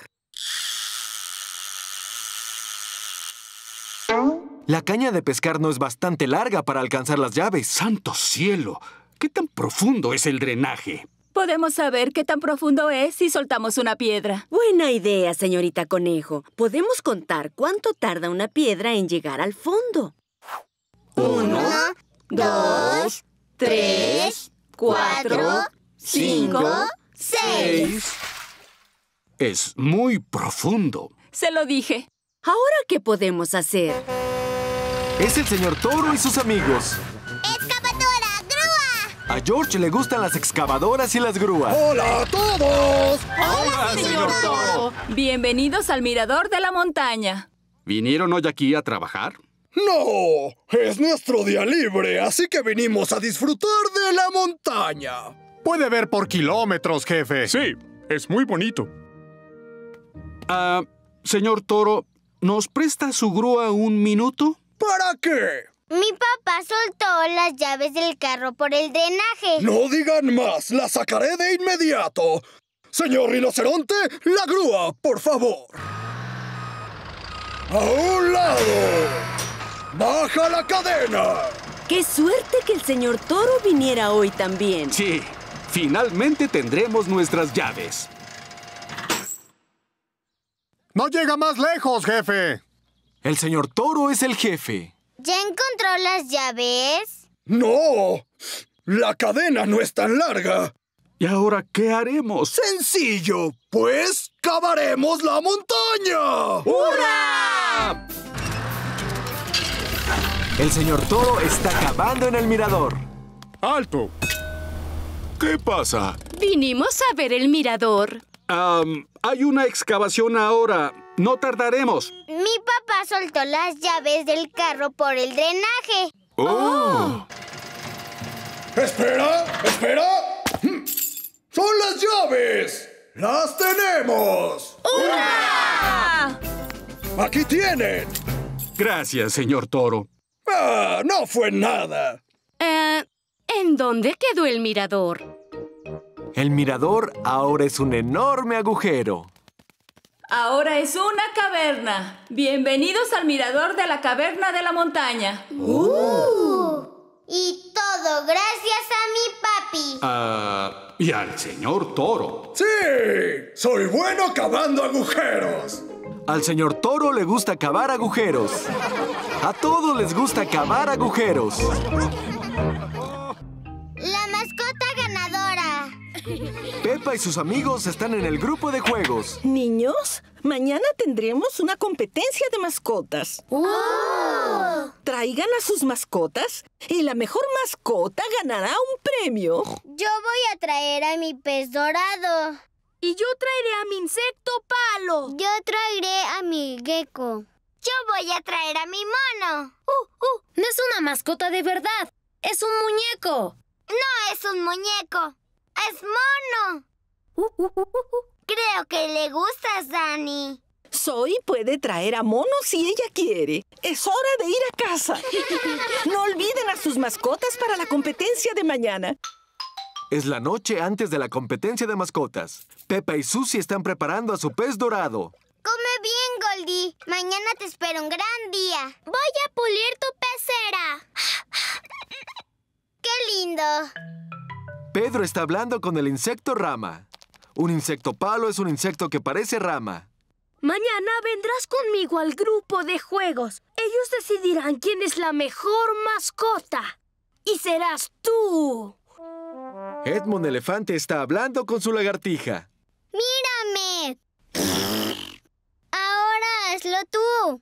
La caña de pescar no es bastante larga para alcanzar las llaves. ¡Santo cielo! ¿Qué tan profundo es el drenaje? Podemos saber qué tan profundo es si soltamos una piedra. Buena idea, señorita Conejo. Podemos contar cuánto tarda una piedra en llegar al fondo. 1, 2, 3, 4, 5, 6. Es muy profundo. Se lo dije. ¿Ahora qué podemos hacer? Es el señor Toro y sus amigos. ¡Excavadora, grúa! A George le gustan las excavadoras y las grúas. ¡Hola a todos! ¡Hola, señor Toro! Bienvenidos al Mirador de la Montaña. ¿Vinieron hoy aquí a trabajar? ¡No! Es nuestro día libre, así que vinimos a disfrutar de la montaña. Puede ver por kilómetros, jefe. Sí, es muy bonito. Señor Toro, ¿nos presta su grúa un minuto? ¿Para qué? Mi papá soltó las llaves del carro por el drenaje. No digan más, la sacaré de inmediato. Señor rinoceronte, la grúa, por favor. ¡A un lado! ¡Baja la cadena! ¡Qué suerte que el señor Toro viniera hoy también! Sí, finalmente tendremos nuestras llaves. ¡No llega más lejos, jefe! El señor Toro es el jefe. ¿Ya encontró las llaves? ¡No! La cadena no es tan larga. ¿Y ahora qué haremos? ¡Sencillo! Pues cavaremos la montaña. ¡Hurra! El señor Toro está cavando en el mirador. ¡Alto! ¿Qué pasa? Vinimos a ver el mirador. Hay una excavación ahora. No tardaremos. Mi papá soltó las llaves del carro por el drenaje. ¡Oh! ¡Espera! ¡Espera! ¡Son las llaves! ¡Las tenemos! ¡Hurra! ¡Aquí tienen! Gracias, señor Toro. ¡Ah! ¡No fue nada! ¿En dónde quedó el mirador? El mirador ahora es un enorme agujero. Ahora es una caverna. Bienvenidos al Mirador de la Caverna de la Montaña. Y todo gracias a mi papi. Y al señor Toro. ¡Sí! ¡Soy bueno cavando agujeros! Al señor Toro le gusta cavar agujeros. A todos les gusta cavar agujeros. La mascota ganadora. Peppa y sus amigos están en el grupo de juegos. Niños, mañana tendremos una competencia de mascotas. Traigan a sus mascotas y la mejor mascota ganará un premio. Yo voy a traer a mi pez dorado. Y yo traeré a mi insecto palo. Yo traeré a mi gecko. Yo voy a traer a mi mono. No es una mascota de verdad. Es un muñeco. No es un muñeco. ¡Es mono! Creo que le gustas, Dani. Zoe puede traer a mono si ella quiere. Es hora de ir a casa. No olviden a sus mascotas para la competencia de mañana. Es la noche antes de la competencia de mascotas. Peppa y Susie están preparando a su pez dorado. Come bien, Goldie. Mañana te espera un gran día. Voy a pulir tu pecera. ¡Qué lindo! Pedro está hablando con el insecto rama. Un insecto palo es un insecto que parece rama. Mañana vendrás conmigo al grupo de juegos. Ellos decidirán quién es la mejor mascota. Y serás tú. Edmond Elefante está hablando con su lagartija. ¡Mírame! Ahora hazlo tú.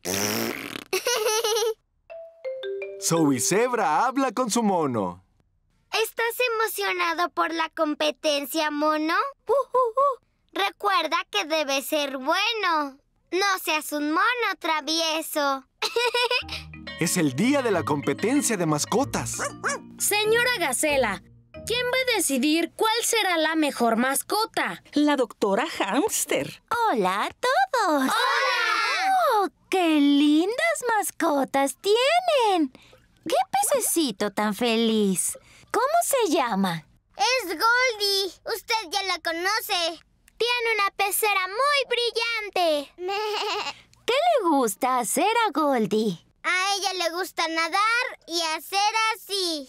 Zoe Zebra habla con su mono. ¿Estás emocionado por la competencia, mono? Recuerda que debes ser bueno. No seas un mono travieso. Es el día de la competencia de mascotas. Señora Gacela, ¿quién va a decidir cuál será la mejor mascota? La doctora Hamster. ¡Hola a todos! ¡Hola! ¡Oh, qué lindas mascotas tienen! ¡Qué pececito tan feliz! ¿Cómo se llama? Es Goldie. Usted ya la conoce. Tiene una pecera muy brillante. ¿Qué le gusta hacer a Goldie? A ella le gusta nadar y hacer así.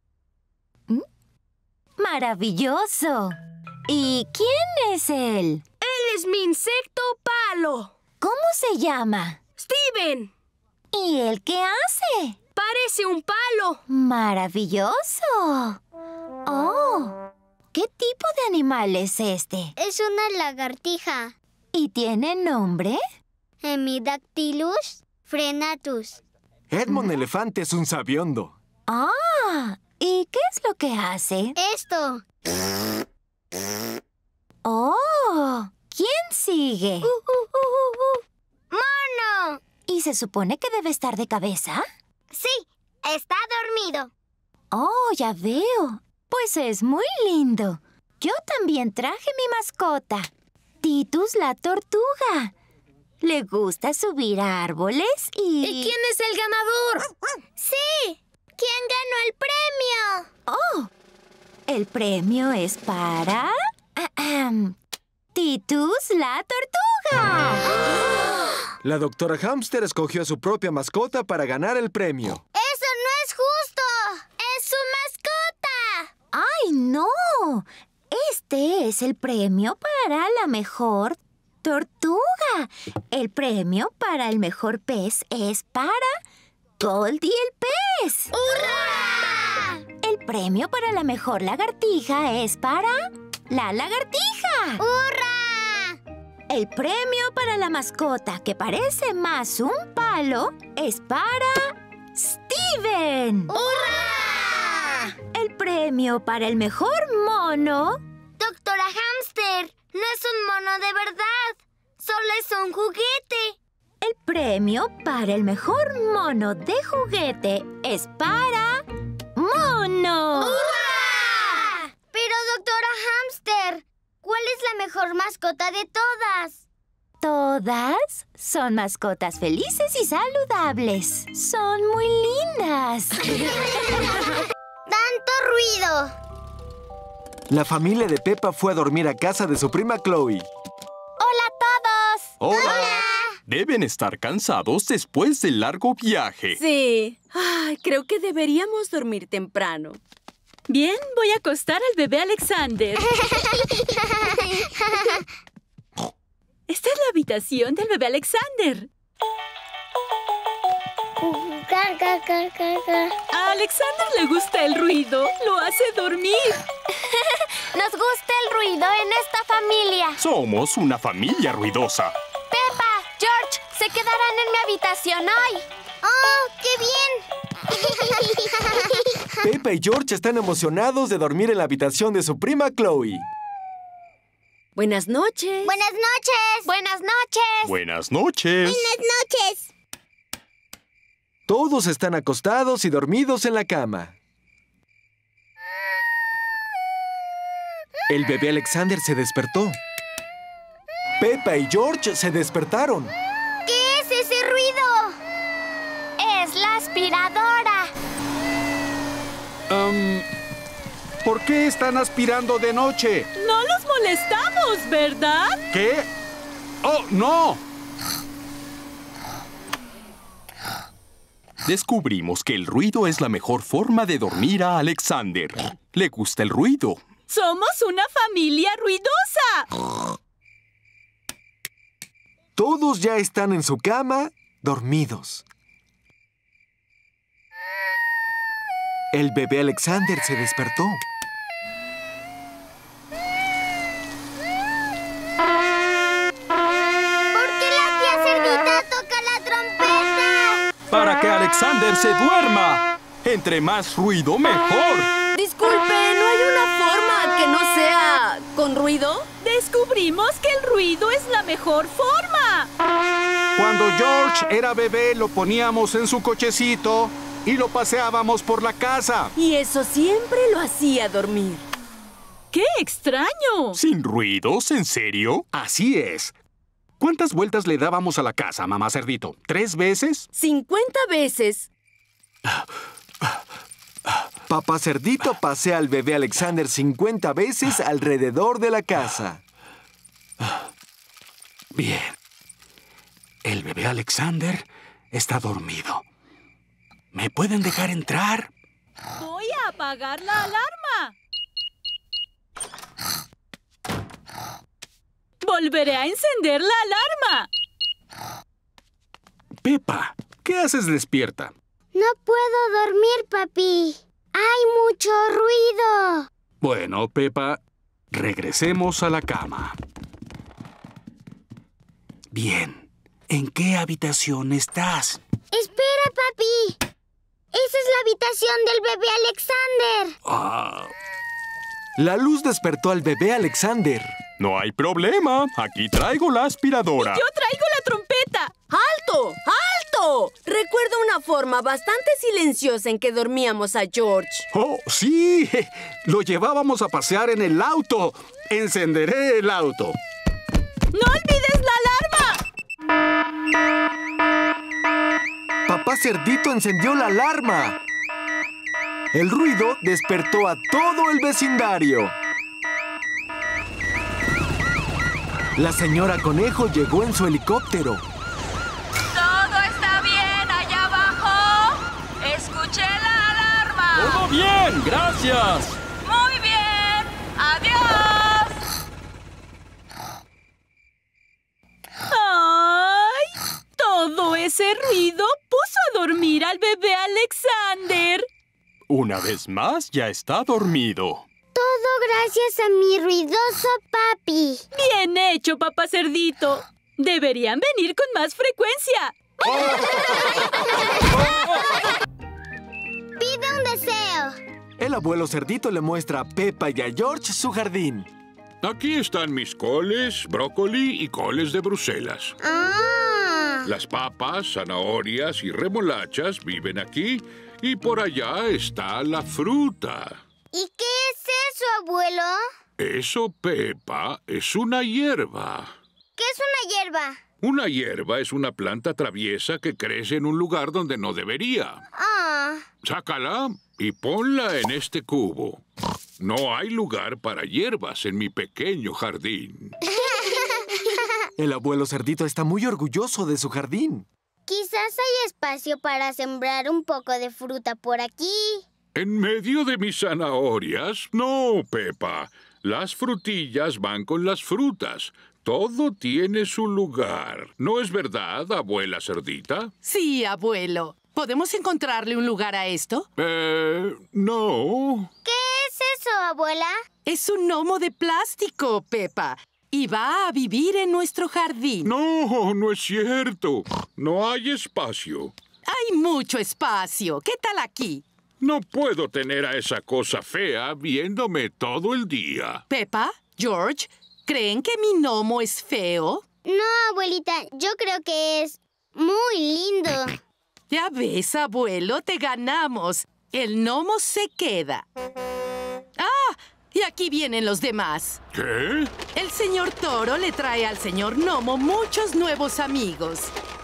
¡Maravilloso! ¿Y quién es él? Él es mi insecto palo. ¿Cómo se llama? Steven. ¿Y él qué hace? Parece un palo. ¡Maravilloso! ¡Oh! ¿Qué tipo de animal es este? Es una lagartija. ¿Y tiene nombre? Hemidactylus frenatus. Edmond Elefante es un sabiondo. ¡Ah! ¿Y qué es lo que hace? Esto. ¡Oh! ¿Quién sigue? ¡Mono! ¿Y se supone que debe estar de cabeza? Sí, está dormido. Oh, ya veo. Pues es muy lindo. Yo también traje mi mascota, Titus la tortuga. Le gusta subir a árboles y... ¿Y quién es el ganador? ¡Sí! ¿Quién ganó el premio? ¡Oh! El premio es para... Titus la tortuga. La doctora Hamster escogió a su propia mascota para ganar el premio. ¡Eso no es justo! ¡Es su mascota! ¡Ay, no! Este es el premio para la mejor tortuga. El premio para el mejor pez es para Goldie el pez. ¡Hurra! El premio para la mejor lagartija es para la lagartija. ¡Hurra! El premio para la mascota que parece más un palo es para Steven. ¡Hurra! El premio para el mejor mono... Doctora Hamster, no es un mono de verdad. Solo es un juguete. El premio para el mejor mono de juguete es para... ¡Mono! ¡Hurra! Pero, doctora Hamster, ¿cuál es la mejor mascota de todas? Todas son mascotas felices y saludables. Son muy lindas. ¡Tanto ruido! La familia de Peppa fue a dormir a casa de su prima Chloe. ¡Hola a todos! ¡Hola! Deben estar cansados después del largo viaje. Sí. Ay, creo que deberíamos dormir temprano. Bien, voy a acostar al bebé Alexander. Esta es la habitación del bebé Alexander. A Alexander le gusta el ruido. Lo hace dormir. Nos gusta el ruido en esta familia. Somos una familia ruidosa. Peppa, George, se quedarán en mi habitación hoy. ¡Oh, qué bien! Peppa y George están emocionados de dormir en la habitación de su prima Chloe. Buenas noches. Buenas noches. Buenas noches. Buenas noches. Buenas noches. Todos están acostados y dormidos en la cama. El bebé Alexander se despertó. Peppa y George se despertaron. ¿Qué es ese ruido? Es la aspiradora. ¿Por qué están aspirando de noche? No los molestamos, ¿verdad? ¿Qué? ¡Oh, no! Descubrimos que el ruido es la mejor forma de dormir a Alexander. Le gusta el ruido. ¡Somos una familia ruidosa! Todos ya están en su cama, dormidos. El bebé Alexander se despertó. ¿Por qué la tía Cerdita toca la trompeta? Para que Alexander se duerma. Entre más ruido, mejor. Disculpe, ¿no hay una forma que no sea con ruido? Descubrimos que el ruido es la mejor forma. Cuando George era bebé, lo poníamos en su cochecito y lo paseábamos por la casa. Y eso siempre lo hacía dormir. ¡Qué extraño! ¿Sin ruidos? ¿En serio? Así es. ¿Cuántas vueltas le dábamos a la casa, mamá Cerdito? ¿3 veces? 50 veces. Papá Cerdito pasea al bebé Alexander 50 veces alrededor de la casa. Bien. El bebé Alexander está dormido. ¿Me pueden dejar entrar? Voy a apagar la alarma. Volveré a encender la alarma. Peppa, ¿qué haces despierta? No puedo dormir, papi. ¡Hay mucho ruido! Bueno, Peppa, regresemos a la cama. Bien. ¿En qué habitación estás? ¡Espera, papi! ¡Esa es la habitación del bebé Alexander! La luz despertó al bebé Alexander. No hay problema. Aquí traigo la aspiradora. ¡Yo traigo la trompeta! ¡Alto! ¡Alto! Recuerdo una forma bastante silenciosa en que dormíamos a George. ¡Oh, sí! Lo llevábamos a pasear en el auto. Encenderé el auto. ¡No olvides la alarma! Papá Cerdito encendió la alarma. El ruido despertó a todo el vecindario. La señora Conejo llegó en su helicóptero. ¿Todo está bien allá abajo? Escuché la alarma. ¡Todo bien! ¡Gracias! Muy bien. ¡Adiós! ¡Ay! Todo ese ruido puso a dormir al bebé Alexander. Una vez más, ya está dormido. Todo gracias a mi ruidoso papi. Bien hecho, papá Cerdito. Deberían venir con más frecuencia. Pide un deseo. El abuelo Cerdito le muestra a Peppa y a George su jardín. Aquí están mis coles, brócoli y coles de Bruselas. Las papas, zanahorias y remolachas viven aquí y por allá está la fruta. ¿Y qué es eso, abuelo? Eso, Peppa, es una hierba. ¿Qué es una hierba? Una hierba es una planta traviesa que crece en un lugar donde no debería. Sácala y ponla en este cubo. No hay lugar para hierbas en mi pequeño jardín. El abuelo Cerdito está muy orgulloso de su jardín. Quizás hay espacio para sembrar un poco de fruta por aquí. ¿En medio de mis zanahorias? No, Peppa. Las frutillas van con las frutas. Todo tiene su lugar. ¿No es verdad, abuela Cerdita? Sí, abuelo. ¿Podemos encontrarle un lugar a esto? No. ¿Qué es eso, abuela? Es un gnomo de plástico, Peppa. Y va a vivir en nuestro jardín. No, no es cierto. No hay espacio. Hay mucho espacio. ¿Qué tal aquí? No puedo tener a esa cosa fea viéndome todo el día. Peppa, George, ¿creen que mi gnomo es feo? No, abuelita. Yo creo que es muy lindo. Ya ves, abuelo, te ganamos. El gnomo se queda. ¡Ah! Y aquí vienen los demás. ¿Qué? El señor Toro le trae al señor Gnomo muchos nuevos amigos.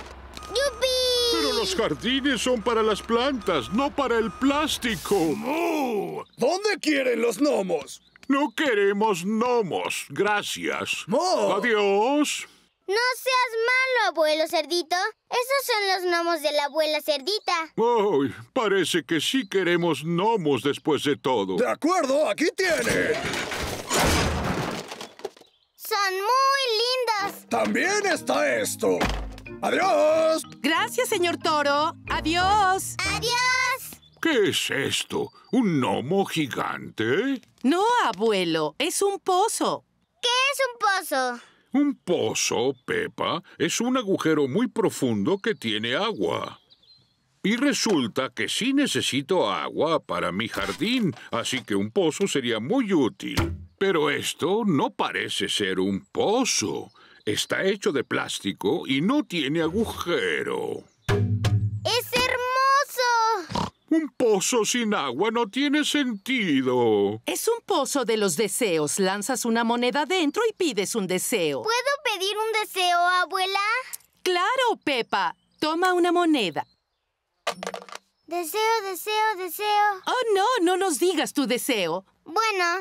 ¡Yupi! Pero los jardines son para las plantas, no para el plástico. ¡Moo! ¿Dónde quieren los gnomos? No queremos gnomos, gracias. ¡Moo! Adiós. No seas malo, abuelo Cerdito. Esos son los gnomos de la abuela Cerdita. Ay, parece que sí queremos gnomos después de todo. De acuerdo, aquí tiene. Son muy lindos. también está esto. ¡Adiós! Gracias, señor Toro. ¡Adiós! ¡Adiós! ¿Qué es esto? ¿Un gnomo gigante? No, abuelo, es un pozo. ¿Qué es un pozo? Un pozo, Peppa, es un agujero muy profundo que tiene agua. Y resulta que sí necesito agua para mi jardín, así que un pozo sería muy útil. Pero esto no parece ser un pozo. Está hecho de plástico y no tiene agujero. ¡Es hermoso! Un pozo sin agua no tiene sentido. Es un pozo de los deseos. Lanzas una moneda dentro y pides un deseo. ¿Puedo pedir un deseo, abuela? ¡Claro, Peppa! Toma una moneda. Deseo, deseo, deseo. Oh, no nos digas tu deseo. Bueno.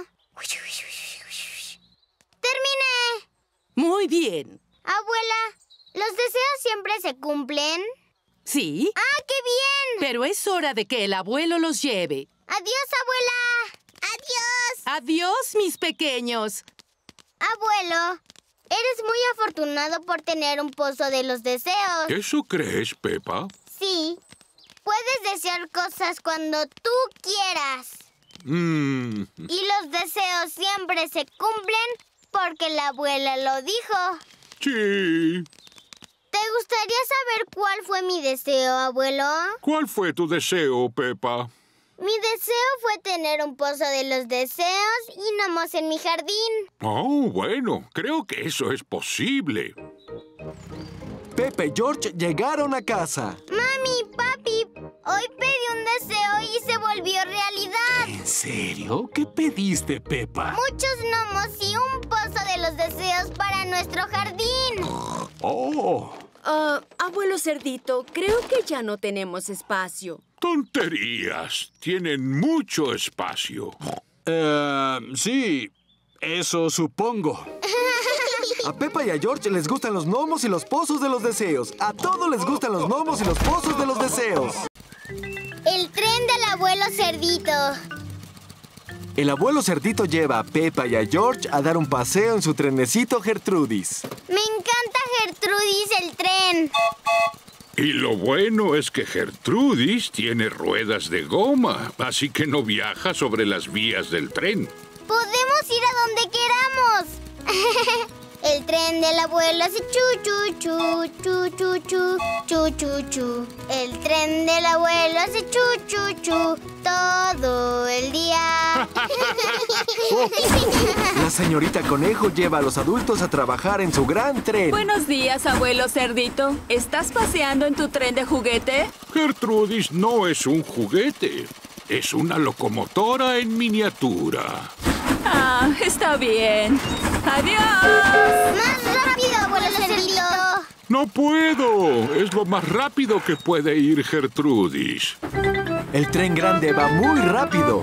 ¡Terminé! Muy bien. Abuela, ¿los deseos siempre se cumplen? ¿Sí? ¡Ah, qué bien! Pero es hora de que el abuelo los lleve. ¡Adiós, abuela! ¡Adiós! ¡Adiós, mis pequeños! Abuelo, eres muy afortunado por tener un pozo de los deseos. ¿Eso crees, Peppa? Sí. Puedes desear cosas cuando tú quieras. Y los deseos siempre se cumplen porque la abuela lo dijo. Sí. ¿Te gustaría saber cuál fue mi deseo, abuelo? ¿Cuál fue tu deseo, Peppa? Mi deseo fue tener un pozo de los deseos y gnomos en mi jardín. Oh, bueno, creo que eso es posible. Peppa y George llegaron a casa. Mami, papi, hoy pedí un deseo y se volvió realidad. ¿En serio? ¿Qué pediste, Peppa? Muchos gnomos y un pozo de los deseos para nuestro jardín. ¡Oh! Abuelo Cerdito, creo que ya no tenemos espacio. ¡Tonterías! Tienen mucho espacio. Sí, eso supongo. A Peppa y a George les gustan los gnomos y los pozos de los deseos. A todos les gustan los gnomos y los pozos de los deseos. El tren del abuelo Cerdito. El abuelo Cerdito lleva a Peppa y a George a dar un paseo en su trenecito Gertrudis. Me encanta Gertrudis el tren. Y lo bueno es que Gertrudis tiene ruedas de goma, así que no viaja sobre las vías del tren. Podemos ir a donde queramos. El tren del abuelo hace chu, chu, chu, chu, chu, chu, chu, chu, chu. El tren del abuelo hace chu, chu, chu, todo el día. La señorita Conejo lleva a los adultos a trabajar en su gran tren. Buenos días, abuelo Cerdito. ¿Estás paseando en tu tren de juguete? Gertrudis no es un juguete. Es una locomotora en miniatura. Ah, está bien. ¡Adiós! ¡Más rápido, abuelo Cerdito! ¡No puedo! Es lo más rápido que puede ir Gertrudis. El tren grande va muy rápido.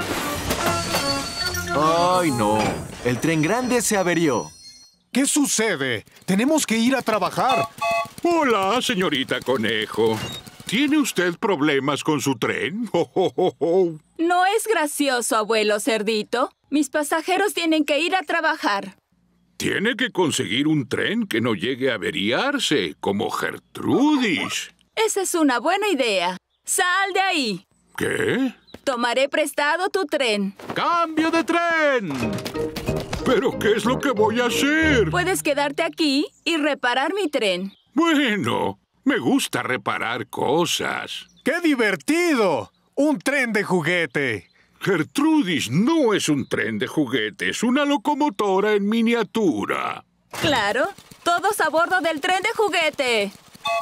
¡Ay, no! El tren grande se averió. ¿Qué sucede? Tenemos que ir a trabajar. Hola, señorita Conejo. ¿Tiene usted problemas con su tren? No es gracioso, abuelo Cerdito. Mis pasajeros tienen que ir a trabajar. Tiene que conseguir un tren que no llegue a averiarse, como Gertrudis. Esa es una buena idea. ¡Sal de ahí! ¿Qué? Tomaré prestado tu tren. ¡Cambio de tren! ¿Pero qué es lo que voy a hacer? Puedes quedarte aquí y reparar mi tren. Bueno, me gusta reparar cosas. ¡Qué divertido! ¡Un tren de juguete! Gertrudis no es un tren de juguete, es una locomotora en miniatura. Claro, todos a bordo del tren de juguete.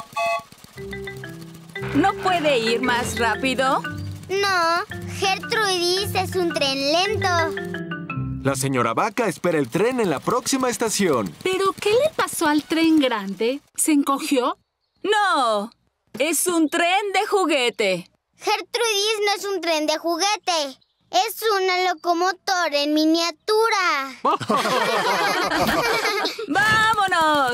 ¿No puede ir más rápido? No, Gertrudis es un tren lento. La señora Vaca espera el tren en la próxima estación. ¿Pero qué le pasó al tren grande? ¿Se encogió? No, es un tren de juguete. Gertrudis no es un tren de juguete. Es una locomotora en miniatura. ¡Vámonos!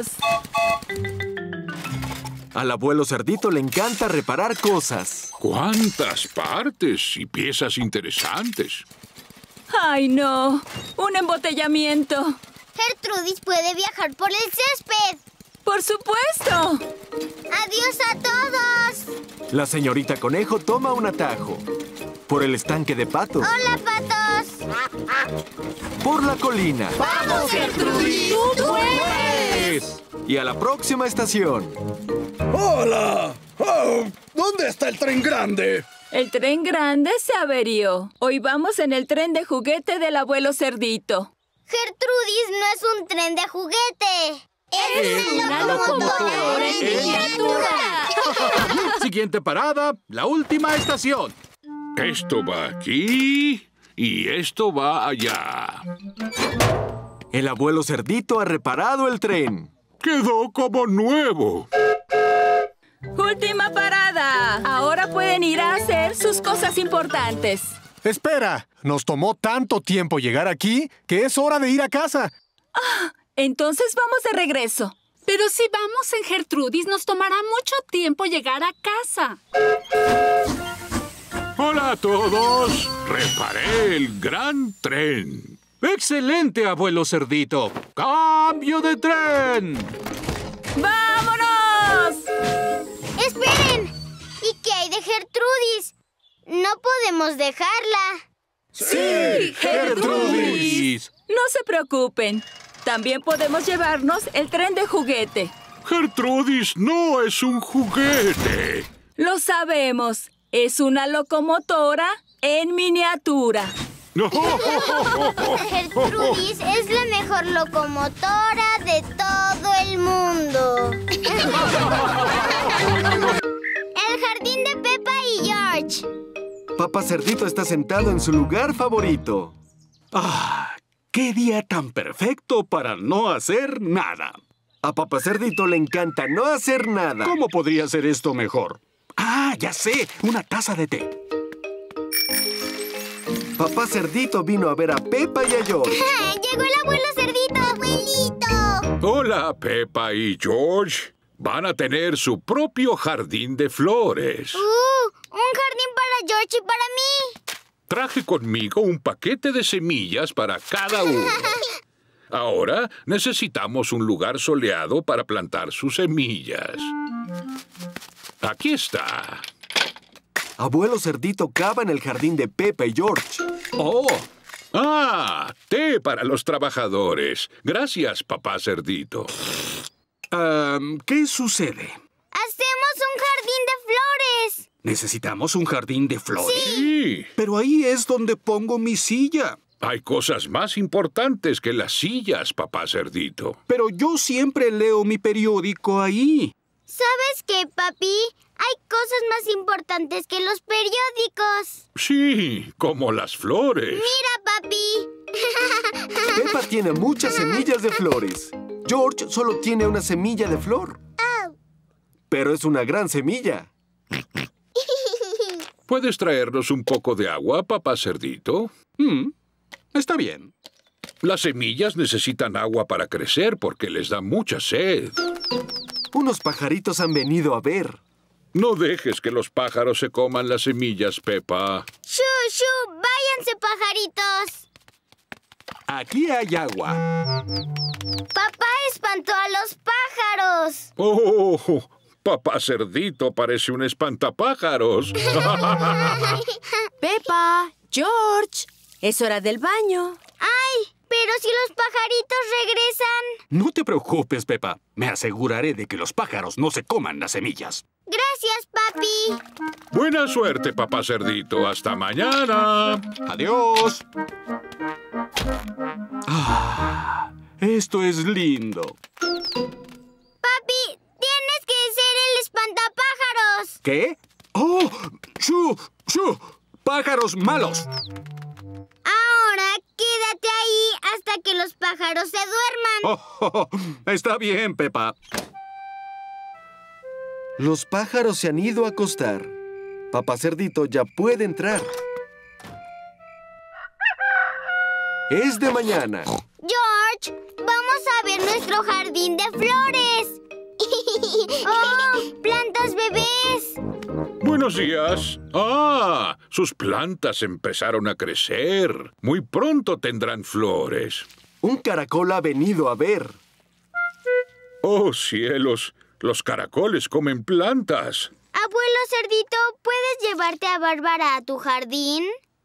Al abuelo Cerdito le encanta reparar cosas. ¡Cuántas partes y piezas interesantes! ¡Ay, no! ¡Un embotellamiento! Gertrudis puede viajar por el césped. ¡Por supuesto! ¡Adiós a todos! La señorita Conejo toma un atajo. Por el estanque de patos. ¡Hola, patos! Por la colina. ¡Vamos, Gertrudis! ¡Tú puedes! Y a la próxima estación. ¡Hola! Oh, ¿dónde está el tren grande? El tren grande se averió. Hoy vamos en el tren de juguete del abuelo Cerdito. Gertrudis no es un tren de juguete. ¡Es una locomotora en miniatura! Siguiente parada, la última estación. Esto va aquí y esto va allá. El abuelo Cerdito ha reparado el tren. ¡Quedó como nuevo! ¡Última parada! Ahora pueden ir a hacer sus cosas importantes. Espera, nos tomó tanto tiempo llegar aquí que es hora de ir a casa. Entonces vamos de regreso. Pero si vamos en Gertrudis, nos tomará mucho tiempo llegar a casa. ¡Hola a todos! Reparé el gran tren. ¡Excelente, abuelo Cerdito! ¡Cambio de tren! ¡Vámonos! ¡Esperen! ¿Y qué hay de Gertrudis? No podemos dejarla. ¡Sí, Gertrudis! No se preocupen. También podemos llevarnos el tren de juguete. Gertrudis no es un juguete. Lo sabemos. Es una locomotora en miniatura. Gertrudis es la mejor locomotora de todo el mundo. El jardín de Peppa y George. Papá Cerdito está sentado en su lugar favorito. ¡Ah! ¡Qué día tan perfecto para no hacer nada! A Papá Cerdito le encanta no hacer nada. ¿Cómo podría ser esto mejor? ¡Ah, ya sé! Una taza de té. Papá Cerdito vino a ver a Peppa y a George. ¡Llegó el abuelo Cerdito! ¡Abuelito! Hola, Peppa y George. Van a tener su propio jardín de flores. ¡Un jardín para George y para mí! Traje conmigo un paquete de semillas para cada uno. Ahora necesitamos un lugar soleado para plantar sus semillas. Aquí está. Abuelo Cerdito cava en el jardín de Peppa y George. ¡Oh! ¡Ah! Té para los trabajadores. Gracias, papá Cerdito. ¿Qué sucede? ¡Hacemos un jardín de flores! ¿Necesitamos un jardín de flores? Sí. Pero ahí es donde pongo mi silla. Hay cosas más importantes que las sillas, papá Cerdito. Pero yo siempre leo mi periódico ahí. ¿Sabes qué, papi? Hay cosas más importantes que los periódicos. Sí, como las flores. ¡Mira, papi! Peppa tiene muchas semillas de flores. George solo tiene una semilla de flor. Pero es una gran semilla. ¿Puedes traernos un poco de agua, papá Cerdito? Está bien. Las semillas necesitan agua para crecer porque les da mucha sed. Unos pajaritos han venido a ver. No dejes que los pájaros se coman las semillas, Peppa. ¡Shú, shú! ¡Váyanse, pajaritos! Aquí hay agua. Papá espantó a los pájaros. ¡Oh! Papá Cerdito parece un espantapájaros. Peppa, George, es hora del baño. ¡Ay! Pero si los pajaritos regresan. No te preocupes, Peppa. Me aseguraré de que los pájaros no se coman las semillas. Gracias, papi. Buena suerte, papá Cerdito. Hasta mañana. Adiós. Esto es lindo. Papi, tienes que ser el espantapájaros. ¿Qué? ¡Oh! ¡Shoo! ¡Shoo! ¡Pájaros malos! Ahora quédate ahí hasta que los pájaros se duerman. Está bien, Peppa. Los pájaros se han ido a acostar. Papá Cerdito ya puede entrar. Es de mañana. George, vamos a ver nuestro jardín de flores. ¡Oh! ¡Plantas bebés! Buenos días. Sus plantas empezaron a crecer. Muy pronto tendrán flores. Un caracol ha venido a ver. ¡Oh, cielos! Los caracoles comen plantas. Abuelo Cerdito, ¿puedes llevarte a Bárbara a tu jardín?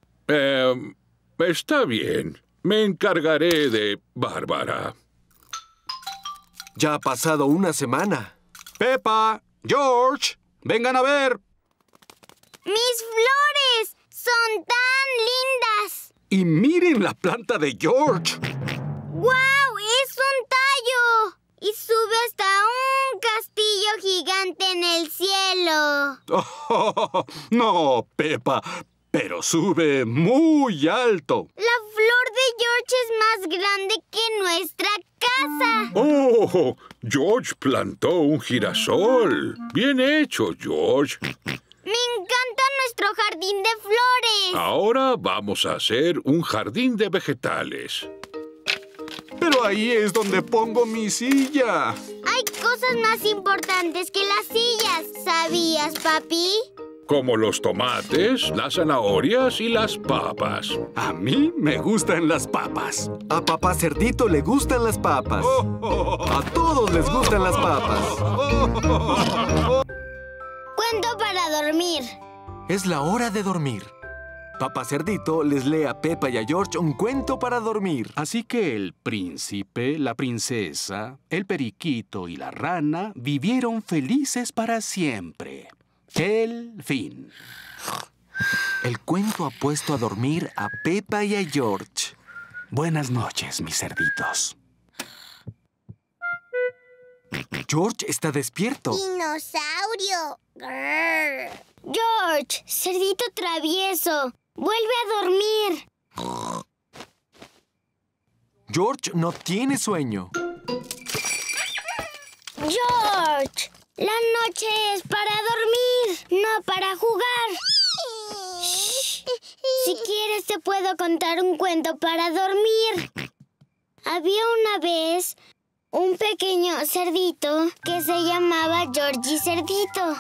Está bien. Me encargaré de Bárbara. Ya ha pasado una semana. Peppa, George, vengan a ver. ¡Mis flores! ¡Son tan lindas! Y miren la planta de George. ¡Guau! ¡Es un tallo! Y sube hasta un castillo gigante en el cielo. Oh, no, Peppa, pero sube muy alto. La flor de George es más grande que nuestra casa. ¡Oh! George plantó un girasol. Bien hecho, George. Me encanta nuestro jardín de flores. Ahora vamos a hacer un jardín de vegetales. Pero ahí es donde pongo mi silla. Hay cosas más importantes que las sillas. ¿Sabías, papi? Como los tomates, las zanahorias y las papas. A mí me gustan las papas. A papá Cerdito le gustan las papas. A todos les gustan las papas. Cuento para dormir. Es la hora de dormir. Papá Cerdito les lee a Peppa y a George un cuento para dormir. Así que el príncipe, la princesa, el periquito y la rana vivieron felices para siempre. El fin. El cuento ha puesto a dormir a Peppa y a George. Buenas noches, mis cerditos. George está despierto. ¡Dinosaurio! Grrr. George, cerdito travieso, vuelve a dormir. George no tiene sueño. George, la noche es para dormir, no para jugar. Shh. Si quieres te puedo contar un cuento para dormir. Había una vez un pequeño cerdito que se llamaba Georgie Cerdito.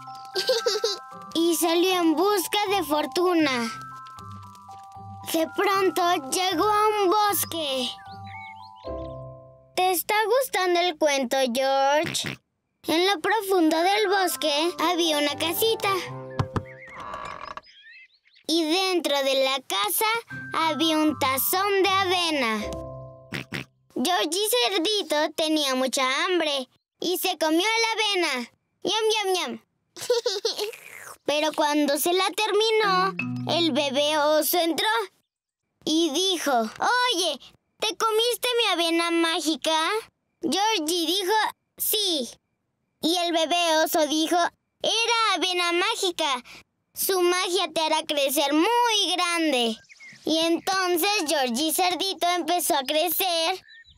Y salió en busca de fortuna. De pronto llegó a un bosque. ¿Te está gustando el cuento, George? En lo profundo del bosque había una casita. Y dentro de la casa había un tazón de avena. Georgie Cerdito tenía mucha hambre y se comió la avena. ¡Yum, yum, yum! Pero cuando se la terminó, el bebé oso entró y dijo: «Oye, ¿te comiste mi avena mágica?» Georgie dijo: «Sí». Y el bebé oso dijo: «Era avena mágica. Su magia te hará crecer muy grande». Y entonces Georgie Cerdito empezó a crecer.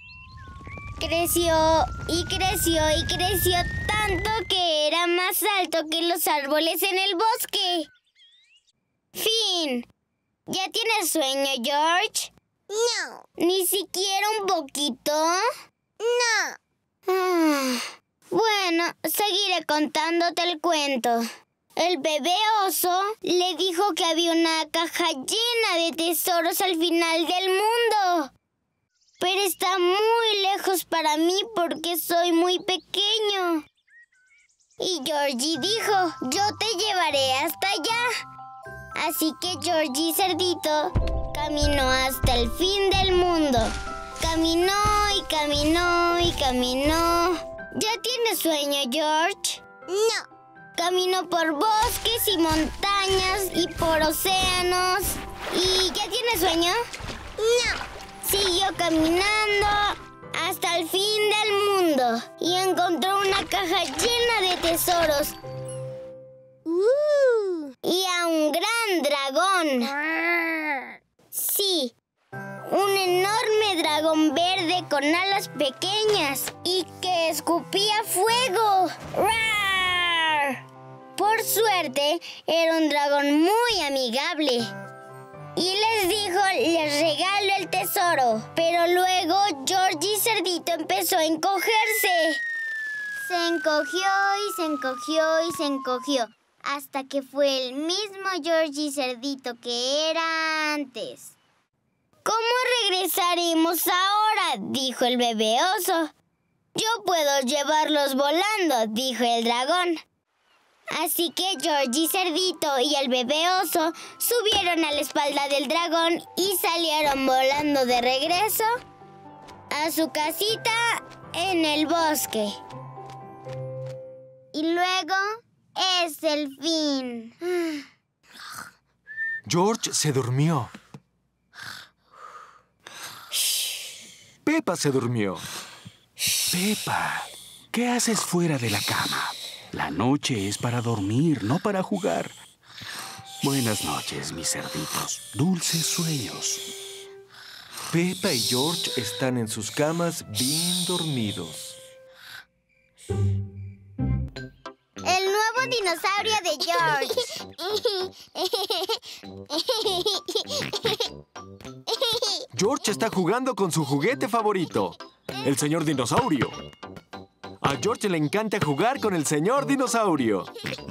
Creció y creció y creció tanto que era más alto que los árboles en el bosque. Fin. ¿Ya tienes sueño, George? No. ¿Ni siquiera un poquito? No. Bueno, seguiré contándote el cuento. El bebé oso le dijo que había una caja llena de tesoros al final del mundo. Pero está muy lejos para mí porque soy muy pequeño. Y Georgie dijo: «Yo te llevaré hasta allá». Así que Georgie Cerdito caminó hasta el fin del mundo. Caminó y caminó y caminó. ¿Ya tienes sueño, George? No. Caminó por bosques y montañas y por océanos. ¿Y ya tienes sueño? No. Siguió caminando hasta el fin del mundo y encontró una caja llena de tesoros. Y a un gran dragón. Sí, un enorme dragón verde con alas pequeñas y que escupía fuego. ¡Rar! Por suerte, era un dragón muy amigable. Y les dijo: «Les regalo el tesoro». Pero luego Georgie Cerdito empezó a encogerse. Se encogió y se encogió y se encogió, hasta que fue el mismo Georgie Cerdito que era antes. ¿Cómo regresaremos ahora?, dijo el bebé oso. Yo puedo llevarlos volando, dijo el dragón. Así que George y Cerdito y el bebé oso subieron a la espalda del dragón y salieron volando de regreso a su casita en el bosque. Y luego es el fin. George se durmió. Peppa se durmió. Peppa, ¿qué haces fuera de la cama? La noche es para dormir, no para jugar. Buenas noches, mis cerditos. Dulces sueños. Peppa y George están en sus camas bien dormidos. El nuevo dinosaurio de George. George está jugando con su juguete favorito, el señor dinosaurio. A George le encanta jugar con el señor dinosaurio.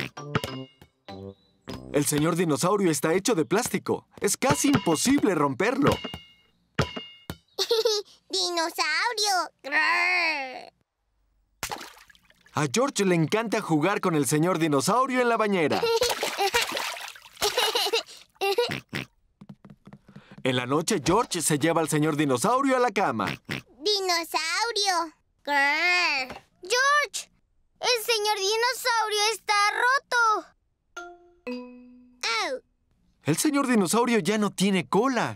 El señor dinosaurio está hecho de plástico. Es casi imposible romperlo. ¡Dinosaurio! A George le encanta jugar con el señor dinosaurio en la bañera. En la noche, George se lleva al señor dinosaurio a la cama. ¡Dinosaurio! ¡George! ¡El señor dinosaurio está roto! ¡Au! El señor dinosaurio ya no tiene cola.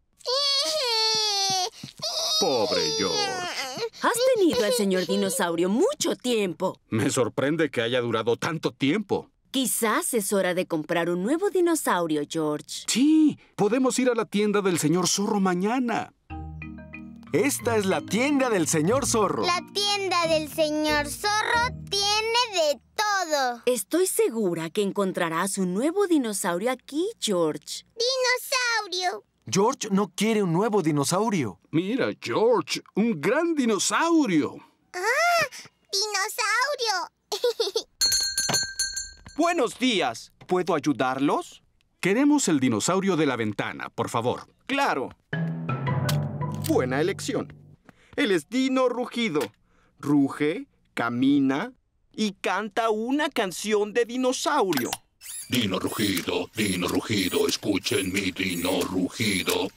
Pobre George. Has tenido al señor dinosaurio mucho tiempo. Me sorprende que haya durado tanto tiempo. Quizás es hora de comprar un nuevo dinosaurio, George. Sí, podemos ir a la tienda del señor Zorro mañana. Esta es la tienda del señor Zorro. La tienda del señor Zorro tiene de todo. Estoy segura que encontrarás un nuevo dinosaurio aquí, George. ¡Dinosaurio! George no quiere un nuevo dinosaurio. Mira, George, un gran dinosaurio. ¡Ah! ¡Dinosaurio! Buenos días. ¿Puedo ayudarlos? Queremos el dinosaurio de la ventana, por favor. Claro. Buena elección. Él es Dino Rugido. Ruge, camina y canta una canción de dinosaurio. Dino Rugido, escuchen mi Dino Rugido.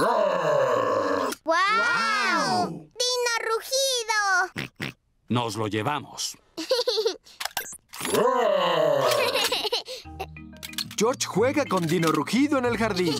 ¡Wow! ¡Dino Rugido! Nos lo llevamos. George juega con Dino Rugido en el jardín.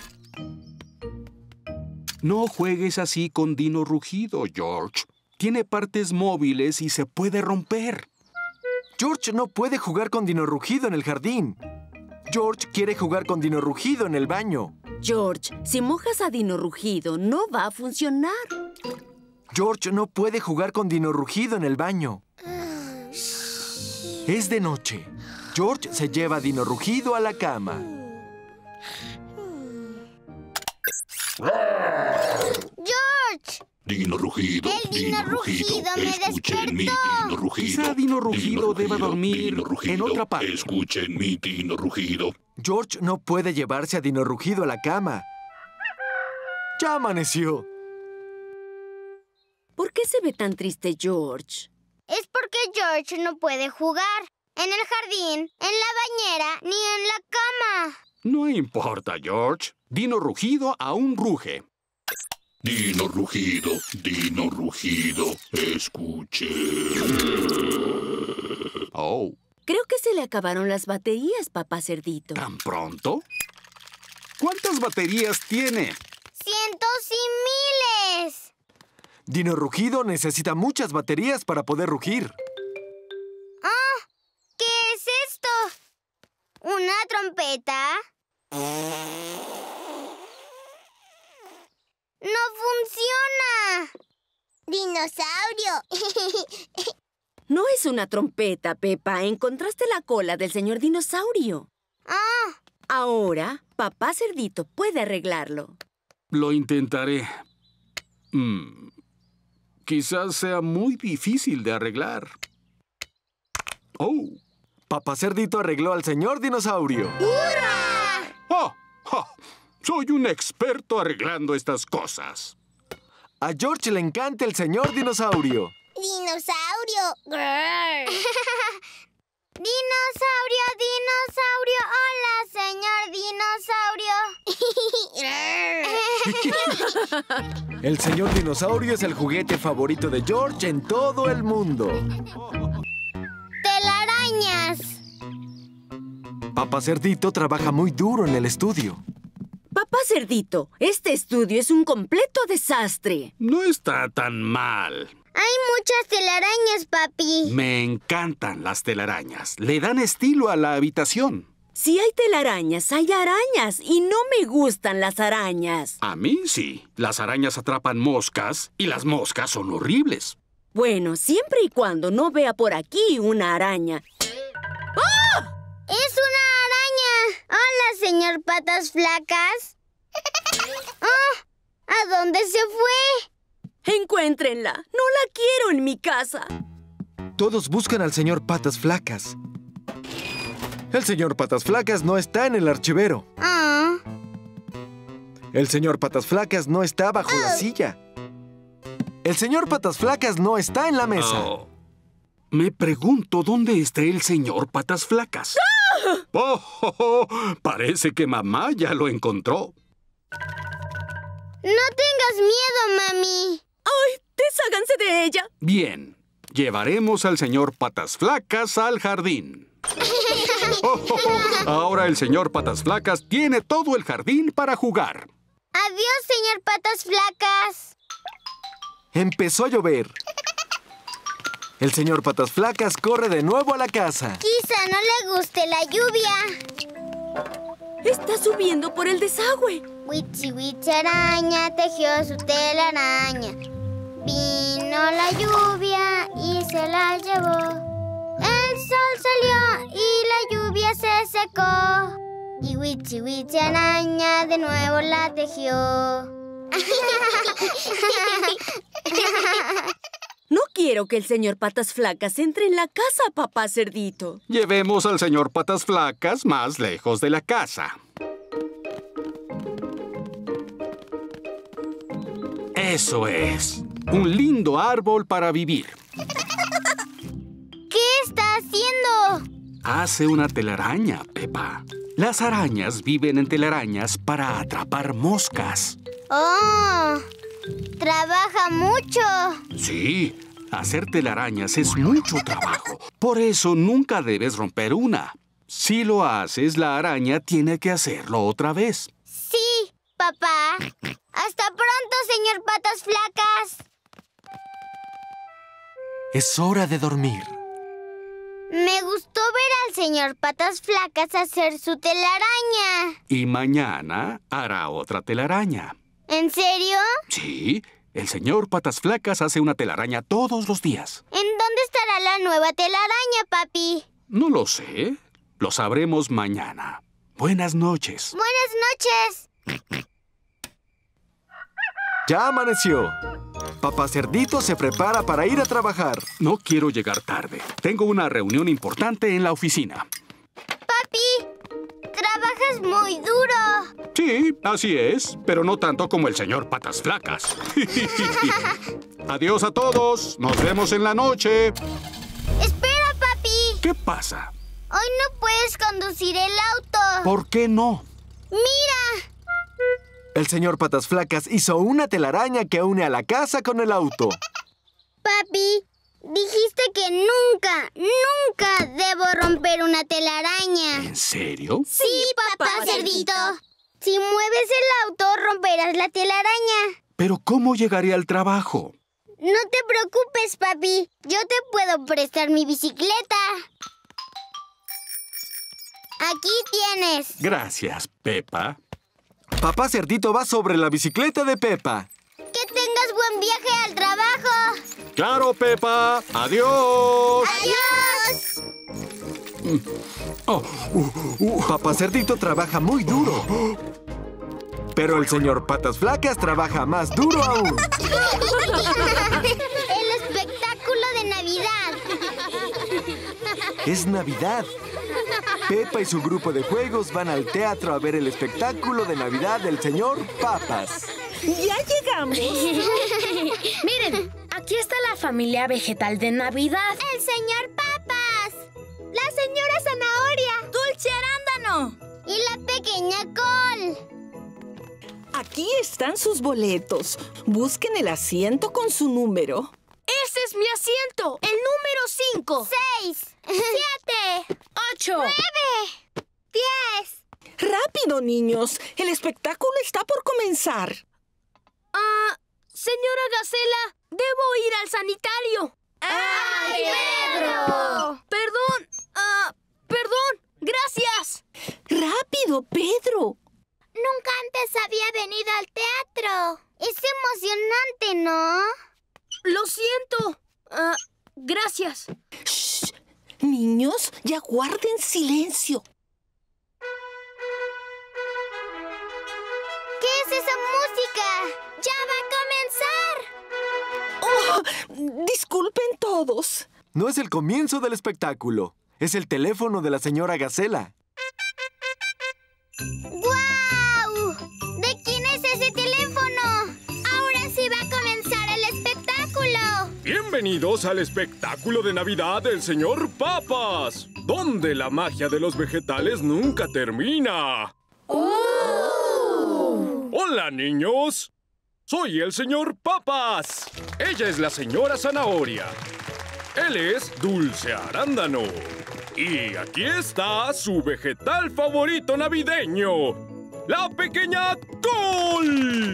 No juegues así con Dino Rugido, George. Tiene partes móviles y se puede romper. George no puede jugar con Dino Rugido en el jardín. George quiere jugar con Dino Rugido en el baño. George, si mojas a Dino Rugido, no va a funcionar. George no puede jugar con Dino Rugido en el baño. Es de noche. George se lleva a Dino Rugido a la cama. ¡George! Dino Rugido, el Dino Rugido me escuchen mi Dino Rugido. Quizá Dino Rugido deba dormir en otra parte. Escuchen mi Dino Rugido. George no puede llevarse a Dino Rugido a la cama. Ya amaneció. ¿Por qué se ve tan triste, George? Es porque George no puede jugar en el jardín, en la bañera, ni en la cama. No importa, George. Dino Rugido aún ruge. Dino Rugido, escuche. Oh. Creo que se le acabaron las baterías, papá Cerdito. ¿Tan pronto? ¿Cuántas baterías tiene? ¡Cientos y miles! Dino Rugido necesita muchas baterías para poder rugir. ¡Ah! ¿Qué es esto? ¿Una trompeta? ¡No funciona! ¡Dinosaurio! No es una trompeta, Peppa. Encontraste la cola del señor dinosaurio. ¡Ah! Ahora, papá Cerdito puede arreglarlo. Lo intentaré. Quizás sea muy difícil de arreglar. ¡Oh! Papá Cerdito arregló al señor dinosaurio. ¡Hurra! ¡Oh! ¡Oh! Soy un experto arreglando estas cosas. A George le encanta el señor dinosaurio. ¡Dinosaurio! ¡Dinosaurio, dinosaurio! ¡Hola, señor dinosaurio! El señor dinosaurio es el juguete favorito de George en todo el mundo. ¡Telarañas! Papá Cerdito trabaja muy duro en el estudio. Papá Cerdito, este estudio es un completo desastre. No está tan mal. Hay muchas telarañas, papi. Me encantan las telarañas. Le dan estilo a la habitación. Si hay telarañas, hay arañas. Y no me gustan las arañas. A mí sí. Las arañas atrapan moscas y las moscas son horribles. Bueno, siempre y cuando no vea por aquí una araña. ¡Oh! ¡Es una araña! ¡Hola, señor Patas Flacas! ¡Oh! ¿A dónde se fue? ¡Encuéntrenla! ¡No la quiero en mi casa! Todos buscan al señor Patas Flacas. El señor Patas Flacas no está en el archivero. El señor Patas Flacas no está bajo la silla. El señor Patas Flacas no está en la mesa. Me pregunto dónde está el señor Patas Flacas. Parece que mamá ya lo encontró. No tengas miedo, mami. ¡Ay! ¡Desháganse de ella! Bien. Llevaremos al señor Patas Flacas al jardín. Ahora el señor Patas Flacas tiene todo el jardín para jugar. Adiós, señor Patas Flacas. Empezó a llover. El señor Patas Flacas corre de nuevo a la casa. Quizá no le guste la lluvia. Está subiendo por el desagüe. Witchy Witchy araña tejió su telaraña. Vino la lluvia y se la llevó. El sol salió y la lluvia se secó. Y Witchy Witchy araña de nuevo la tejió. No quiero que el señor Patas Flacas entre en la casa, papá Cerdito. Llevemos al señor Patas Flacas más lejos de la casa. Eso es. Un lindo árbol para vivir. ¿Qué está haciendo? Hace una telaraña, Peppa. Las arañas viven en telarañas para atrapar moscas. ¡Oh! ¡Trabaja mucho! Sí, hacer telarañas es mucho trabajo. Por eso nunca debes romper una. Si lo haces, la araña tiene que hacerlo otra vez. Sí, papá. ¡Hasta pronto, señor Patas Flacas! Es hora de dormir. Me gustó ver al señor Patas Flacas hacer su telaraña. Y mañana hará otra telaraña. ¿En serio? Sí, el señor Patas Flacas hace una telaraña todos los días. ¿En dónde estará la nueva telaraña, papi? No lo sé. Lo sabremos mañana. Buenas noches. Buenas noches. Ya amaneció. Papá Cerdito se prepara para ir a trabajar. No quiero llegar tarde. Tengo una reunión importante en la oficina. Papi, trabajas muy duro. Sí, así es, pero no tanto como el señor Patas Flacas. Adiós a todos. Nos vemos en la noche. Espera, papi. ¿Qué pasa? Hoy no puedes conducir el auto. ¿Por qué no? ¡Mira! El señor Patas Flacas hizo una telaraña que une a la casa con el auto. Papi, dijiste que nunca debo romper una telaraña. ¿En serio? Sí, papá Cerdito. Si mueves el auto, romperás la telaraña. ¿Pero cómo llegaré al trabajo? No te preocupes, papi. Yo te puedo prestar mi bicicleta. Aquí tienes. Gracias, Peppa. Papá Cerdito va sobre la bicicleta de Peppa. Que tengas buen viaje al trabajo. ¡Claro, Peppa! ¡Adiós! ¡Adiós! Papá Cerdito trabaja muy duro. Pero el señor Patas Flacas trabaja más duro aún. El espectáculo de Navidad. Es Navidad. Peppa y su grupo de juegos van al teatro a ver el espectáculo de Navidad del señor Papas. ¡Ya llegamos! Miren, aquí está la familia vegetal de Navidad. ¡El señor Papas! ¡La señora Zanahoria! ¡Dulce Arándano! ¡Y la pequeña Col! Aquí están sus boletos. Busquen el asiento con su número. ¡Ese es mi asiento! ¡El número 5! 6, 7, 8, 9, 10. ¡Rápido, niños! El espectáculo está por comenzar. Señora Gacela, debo ir al sanitario. ¡Ay, Pedro! Perdón. Gracias. ¡Rápido, Pedro! Nunca antes había venido al teatro. Es emocionante, ¿no? Lo siento. Gracias. ¡Shh! Niños, ya guarden silencio. ¿Qué es esa música? ¡Ya va a comenzar! ¡Oh! Disculpen todos. No es el comienzo del espectáculo. Es el teléfono de la señora Gacela. ¡Guau! ¿De quién es ese teléfono? Ahora sí va a comenzar el espectáculo. Bienvenidos al espectáculo de Navidad del señor Papas, donde la magia de los vegetales nunca termina. ¡Hola, niños! Soy el señor Papas. Ella es la señora Zanahoria. Él es Dulce Arándano. Y aquí está su vegetal favorito navideño, la pequeña Col.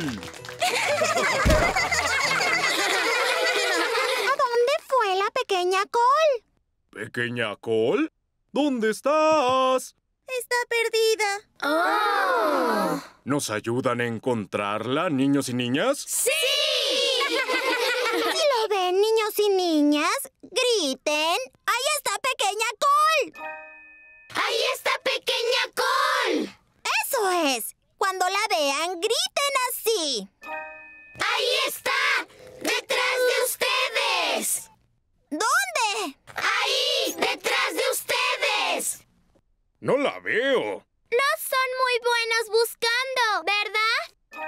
¿A dónde fue la pequeña Col? ¿Pequeña Col? ¿Dónde estás? Está perdida. ¡Oh! ¿Nos ayudan a encontrarla, niños y niñas? ¡Sí! Si lo ven, niños y niñas, griten. ¡Ahí está pequeña Col! ¡Ahí está pequeña Col! ¡Eso es! Cuando la vean, griten así. ¡Ahí está! ¡Detrás de ustedes! ¿Dónde? ¡Ahí! ¡Detrás de ustedes! No la veo. No son muy buenos buscando, ¿verdad?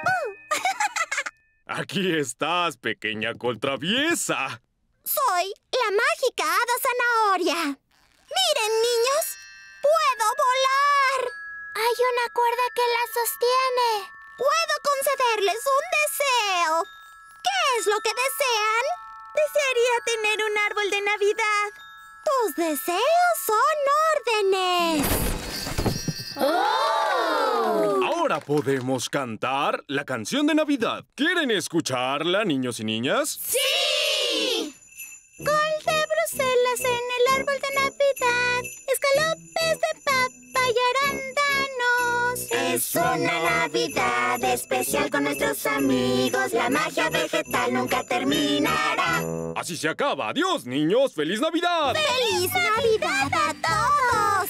Aquí estás, pequeña Col traviesa. Soy la mágica hada Zanahoria. Miren, niños, puedo volar. Hay una cuerda que la sostiene. Puedo concederles un deseo. ¿Qué es lo que desean? Desearía tener un árbol de Navidad. Tus deseos son órdenes. ¡Oh! Ahora podemos cantar la canción de Navidad. ¿Quieren escucharla, niños y niñas? ¡Sí! Col de Bruselas en el árbol de Navidad. Escalopes de papa y arándanos. Es una Navidad especial con nuestros amigos. La magia vegetal nunca terminará. Así se acaba. Adiós, niños. ¡Feliz Navidad! ¡Feliz Navidad a todos!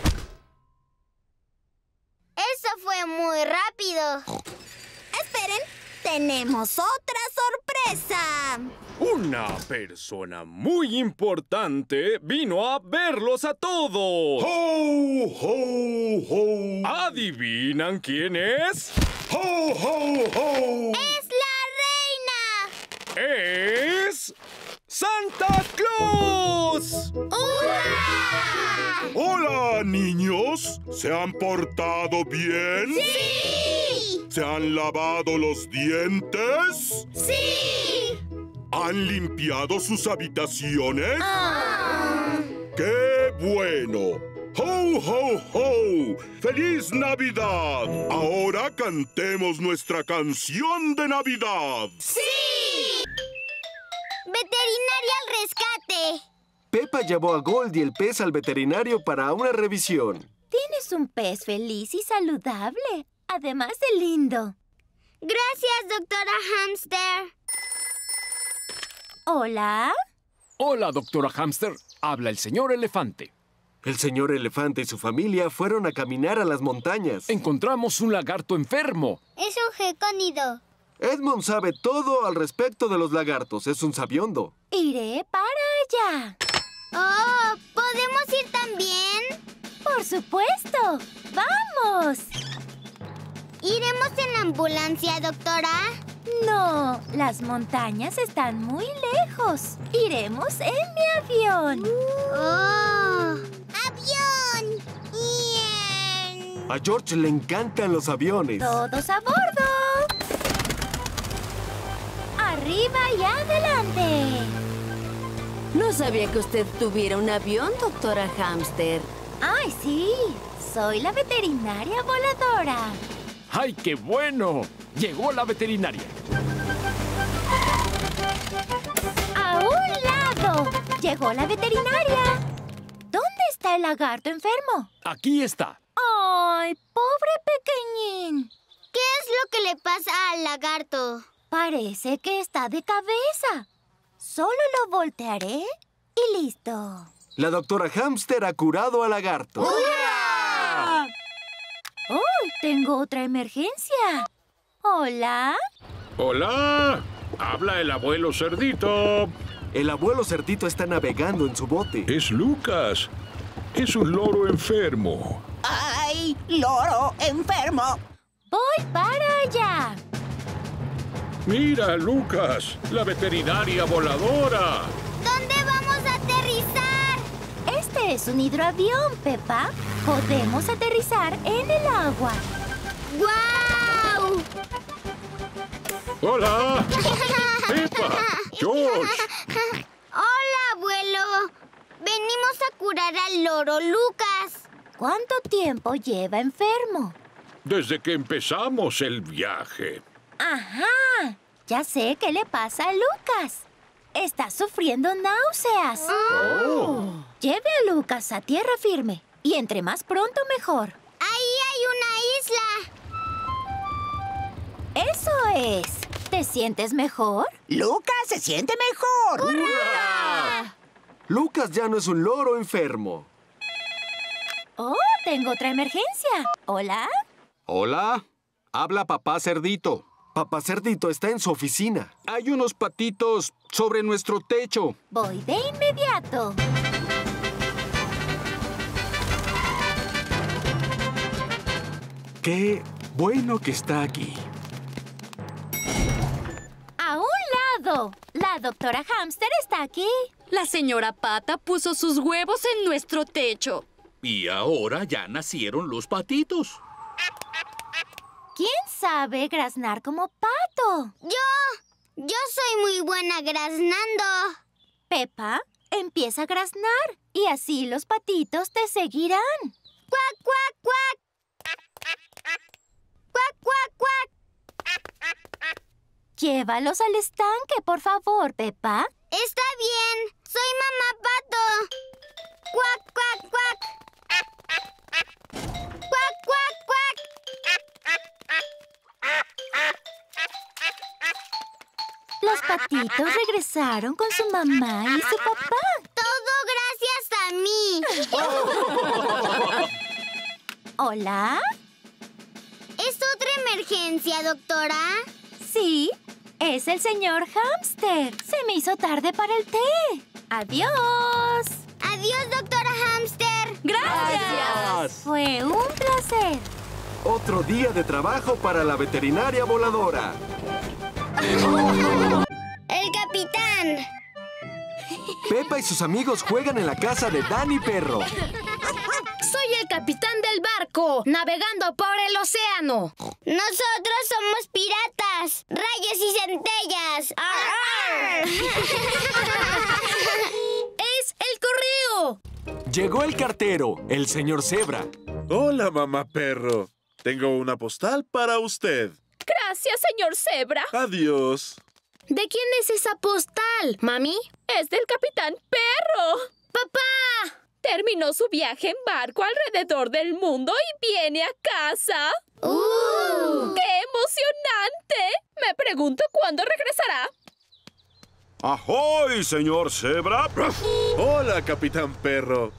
Eso fue muy rápido. Esperen, tenemos otra sorpresa. Una persona muy importante vino a verlos a todos. ¡Ho, ho, ho! ¿Adivinan quién es? ¡Ho, ho, ho! ¡Es la reina! ¡Es Santa Claus! ¡Hurra! ¡Hola, niños! ¿Se han portado bien? ¡Sí! ¿Se han lavado los dientes? ¡Sí! ¿Han limpiado sus habitaciones? Ah. ¡Qué bueno! ¡Ho, ho, ho! ¡Feliz Navidad! Ahora cantemos nuestra canción de Navidad. ¡Sí! ¡Veterinaria al rescate! Peppa llevó a Goldie el pez al veterinario para una revisión. Tienes un pez feliz y saludable, además de lindo. Gracias, doctora Hamster. ¿Hola? Hola, doctora Hamster. Habla el señor Elefante. El señor Elefante y su familia fueron a caminar a las montañas. Encontramos un lagarto enfermo. Es un gecónido. Edmond sabe todo al respecto de los lagartos. Es un sabiondo. Iré para allá. ¡Oh! ¿Podemos ir también? Por por supuesto. ¡Vamos! ¿Iremos en la ambulancia, doctora? No, las montañas están muy lejos. Iremos en mi avión. ¡Oh! ¡Avión! ¡Bien! A George le encantan los aviones. ¡Todos a bordo! ¡Arriba y adelante! No sabía que usted tuviera un avión, doctora Hamster. ¡Ay, sí! Soy la veterinaria voladora. ¡Ay, qué bueno! Llegó la veterinaria. ¡A un lado! Llegó la veterinaria. ¿Dónde está el lagarto enfermo? Aquí está. ¡Ay, pobre pequeñín! ¿Qué es lo que le pasa al lagarto? Parece que está de cabeza. Solo lo voltearé y listo. La doctora Hamster ha curado al lagarto. ¡Hurra! ¡Oh! Tengo otra emergencia. ¿Hola? ¡Hola! Habla el abuelo Cerdito. El abuelo Cerdito está navegando en su bote. Es Lucas. Es un loro enfermo. ¡Ay, loro enfermo! Voy para allá. Mira, Lucas, la veterinaria voladora. ¿Dónde vamos a aterrizar? Este es un hidroavión, Peppa. Podemos aterrizar en el agua. ¡Guau! ¡Hola! ¡Peppa! ¡George! ¡Hola, abuelo! Venimos a curar al loro Lucas. ¿Cuánto tiempo lleva enfermo? Desde que empezamos el viaje. ¡Ajá! Ya sé qué le pasa a Lucas. Está sufriendo náuseas. Oh. Lleve a Lucas a tierra firme. Y entre más pronto, mejor. ¡Ahí hay una isla! ¡Eso es! ¿Te sientes mejor? ¡Lucas se siente mejor! ¡Hurra! Lucas ya no es un loro enfermo. ¡Oh! Tengo otra emergencia. ¿Hola? Hola, habla papá Cerdito. Papá Cerdito está en su oficina. Hay unos patitos sobre nuestro techo. Voy de inmediato. ¡Qué bueno que está aquí! ¡A un lado! La doctora Hamster está aquí. La señora Pata puso sus huevos en nuestro techo. Y ahora ya nacieron los patitos. ¿Quién sabe graznar como pato? ¡Yo! Yo soy muy buena graznando. Peppa, empieza a graznar y así los patitos te seguirán. ¡Cuac, cuac, cuac! ¡Cuac, cuac, cuac! Llévalos al estanque, por favor, Peppa. Está bien. Soy mamá pato. ¡Cuac, cuac, cuac! ¡Cuac, cuac, cuac! Los patitos regresaron con su mamá y su papá. Todo gracias a mí. ¿Hola? ¿Es otra emergencia, doctora? Sí, es el señor Hamster. Se me hizo tarde para el té. ¡Adiós! ¡Adiós, doctora Hamster! ¡Gracias! Fue un placer. Otro día de trabajo para la veterinaria voladora. ¡El capitán! Peppa y sus amigos juegan en la casa de Danny Perro. Soy el capitán del barco, navegando por el océano. Nosotros somos piratas, rayos y centellas. ¡Ar, ar! ¡Es el correo! Llegó el cartero, el señor Zebra. Hola, mamá perro. Tengo una postal para usted. Gracias, señor Zebra. Adiós. ¿De quién es esa postal, mami? Es del capitán Perro. ¡Papá! Terminó su viaje en barco alrededor del mundo y viene a casa. ¡Qué emocionante! Me pregunto cuándo regresará. ¡Ahoy, señor Zebra! Hola, capitán perro.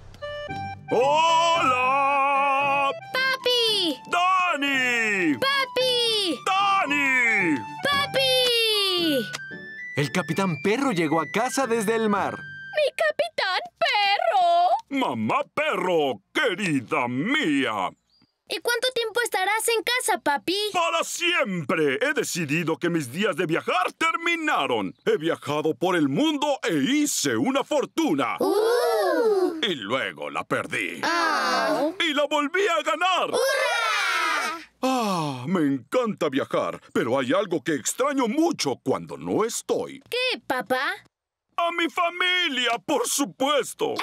¡Hola! ¡Papi! ¡Danny! ¡Papi! ¡Danny! ¡Papi! El capitán Perro llegó a casa desde el mar. ¡Mi capitán Perro! ¡Mamá perro! ¿Qué querida mía. ¿Y cuánto tiempo estarás en casa, papi? ¡Para siempre! He decidido que mis días de viajar terminaron. He viajado por el mundo e hice una fortuna. Y luego la perdí. Y la volví a ganar. ¡Hurra! Me encanta viajar, pero hay algo que extraño mucho cuando no estoy. ¿Qué, papá? ¡A mi familia, por supuesto!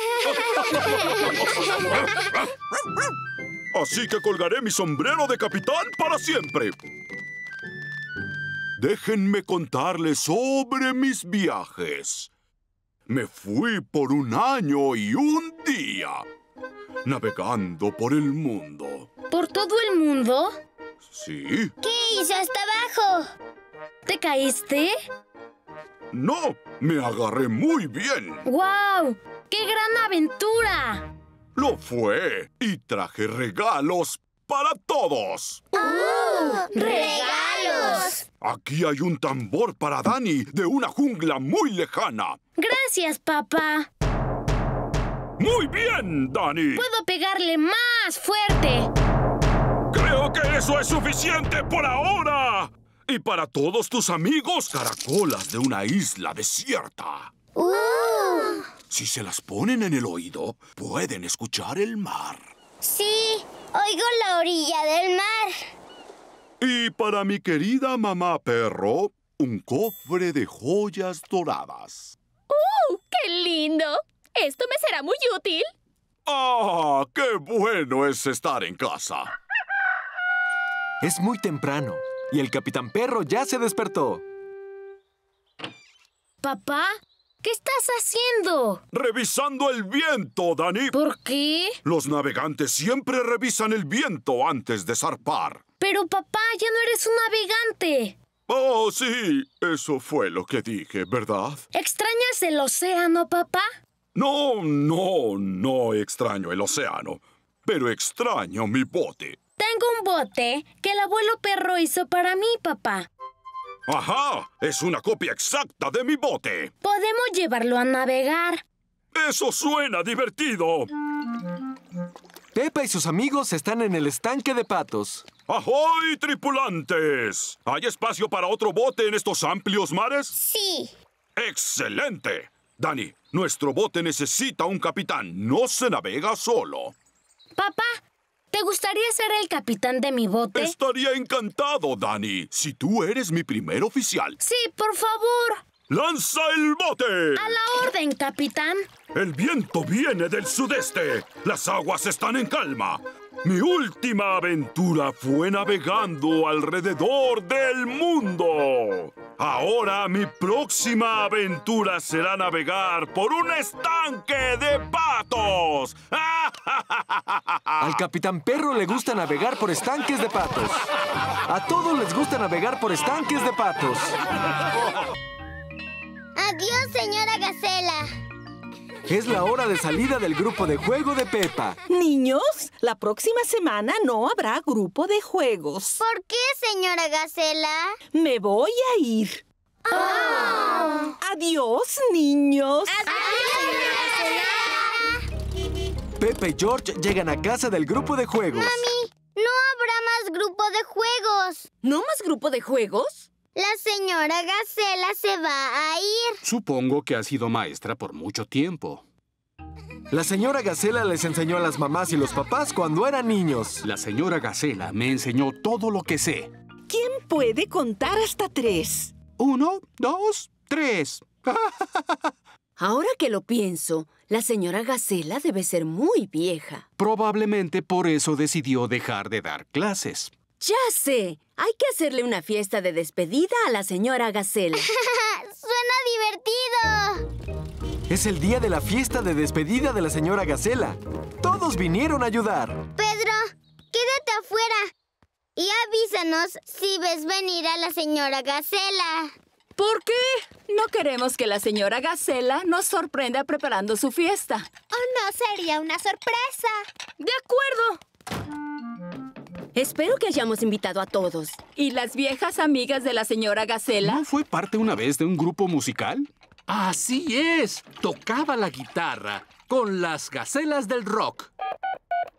Así que colgaré mi sombrero de capitán para siempre. Déjenme contarles sobre mis viajes. Me fui por 1 año y 1 día, navegando por el mundo. ¿Por todo el mundo? ¿Sí? ¿Qué hizo hasta abajo? ¿Te caíste? No, me agarré muy bien. ¡Guau! ¡Qué gran aventura! Lo fue, y traje regalos para todos. ¡Regalos! Aquí hay un tambor para Dani de una jungla muy lejana. Gracias, papá. ¡Muy bien, Dani! ¡Puedo pegarle más fuerte! ¡Creo que eso es suficiente por ahora! Y para todos tus amigos, caracolas de una isla desierta. Si se las ponen en el oído, pueden escuchar el mar. Sí, oigo la orilla del mar. Y para mi querida mamá perro, un cofre de joyas doradas. ¡Qué lindo! Esto me será muy útil. ¡Ah! ¡Qué bueno es estar en casa! Es muy temprano y el Capitán Perro ya se despertó. ¿Papá? ¿Qué estás haciendo? Revisando el viento, Dani. ¿Por qué? Los navegantes siempre revisan el viento antes de zarpar. Pero papá, ya no eres un navegante. Oh, sí. Eso fue lo que dije, ¿verdad? ¿Extrañas el océano, papá? No extraño el océano. Pero extraño mi bote. Tengo un bote que el abuelo perro hizo para mí, papá. ¡Ajá! Es una copia exacta de mi bote. Podemos llevarlo a navegar. ¡Eso suena divertido! Pepa y sus amigos están en el estanque de patos. ¡Ahoy, tripulantes! ¿Hay espacio para otro bote en estos amplios mares? Sí. ¡Excelente! Dani, nuestro bote necesita un capitán. No se navega solo. Papá, ¿te gustaría ser el capitán de mi bote? Estaría encantado, Dani, si tú eres mi primer oficial. Sí, por favor. ¡Lanza el bote! A la orden, capitán. El viento viene del sudeste. Las aguas están en calma. Mi última aventura fue navegando alrededor del mundo. Ahora mi próxima aventura será navegar por un estanque de patos. Al Capitán Perro le gusta navegar por estanques de patos. A todos les gusta navegar por estanques de patos. Adiós, señora Gacela. Es la hora de salida del grupo de juego de Pepa. Niños, la próxima semana no habrá grupo de juegos. ¿Por qué, señora Gacela? Me voy a ir. Adiós, niños. Pepa y George llegan a casa del grupo de juegos. Mami, no habrá más grupo de juegos. ¿No más grupo de juegos? La señora Gacela se va a ir. Supongo que ha sido maestra por mucho tiempo. La señora Gacela les enseñó a las mamás y los papás cuando eran niños. La señora Gacela me enseñó todo lo que sé. ¿Quién puede contar hasta 3? 1, 2, 3. Ahora que lo pienso, la señora Gacela debe ser muy vieja. Probablemente por eso decidió dejar de dar clases. ¡Ya sé! Hay que hacerle una fiesta de despedida a la señora Gacela. ¡Suena divertido! Es el día de la fiesta de despedida de la señora Gacela. Todos vinieron a ayudar. Pedro, quédate afuera y avísanos si ves venir a la señora Gacela. ¿Por qué? No queremos que la señora Gacela nos sorprenda preparando su fiesta. ¿O no sería una sorpresa? ¡De acuerdo! Espero que hayamos invitado a todos. ¿Y las viejas amigas de la señora Gacela? ¿No fue parte una vez de un grupo musical? Así es. Tocaba la guitarra con las Gacelas del Rock.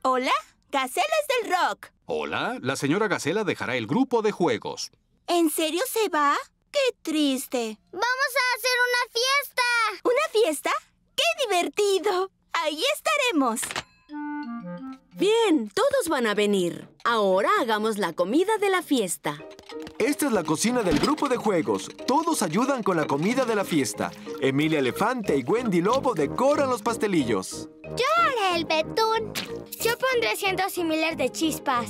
Hola, Gacelas del Rock. Hola, la señora Gacela dejará el grupo de juegos. ¿En serio se va? ¡Qué triste! ¡Vamos a hacer una fiesta! ¿Una fiesta? ¡Qué divertido! ¡Ahí estaremos! Bien, todos van a venir. Ahora hagamos la comida de la fiesta. Esta es la cocina del grupo de juegos. Todos ayudan con la comida de la fiesta. Emilia Elefante y Wendy Lobo decoran los pastelillos. Yo haré el betún. Yo pondré asientos similares de chispas.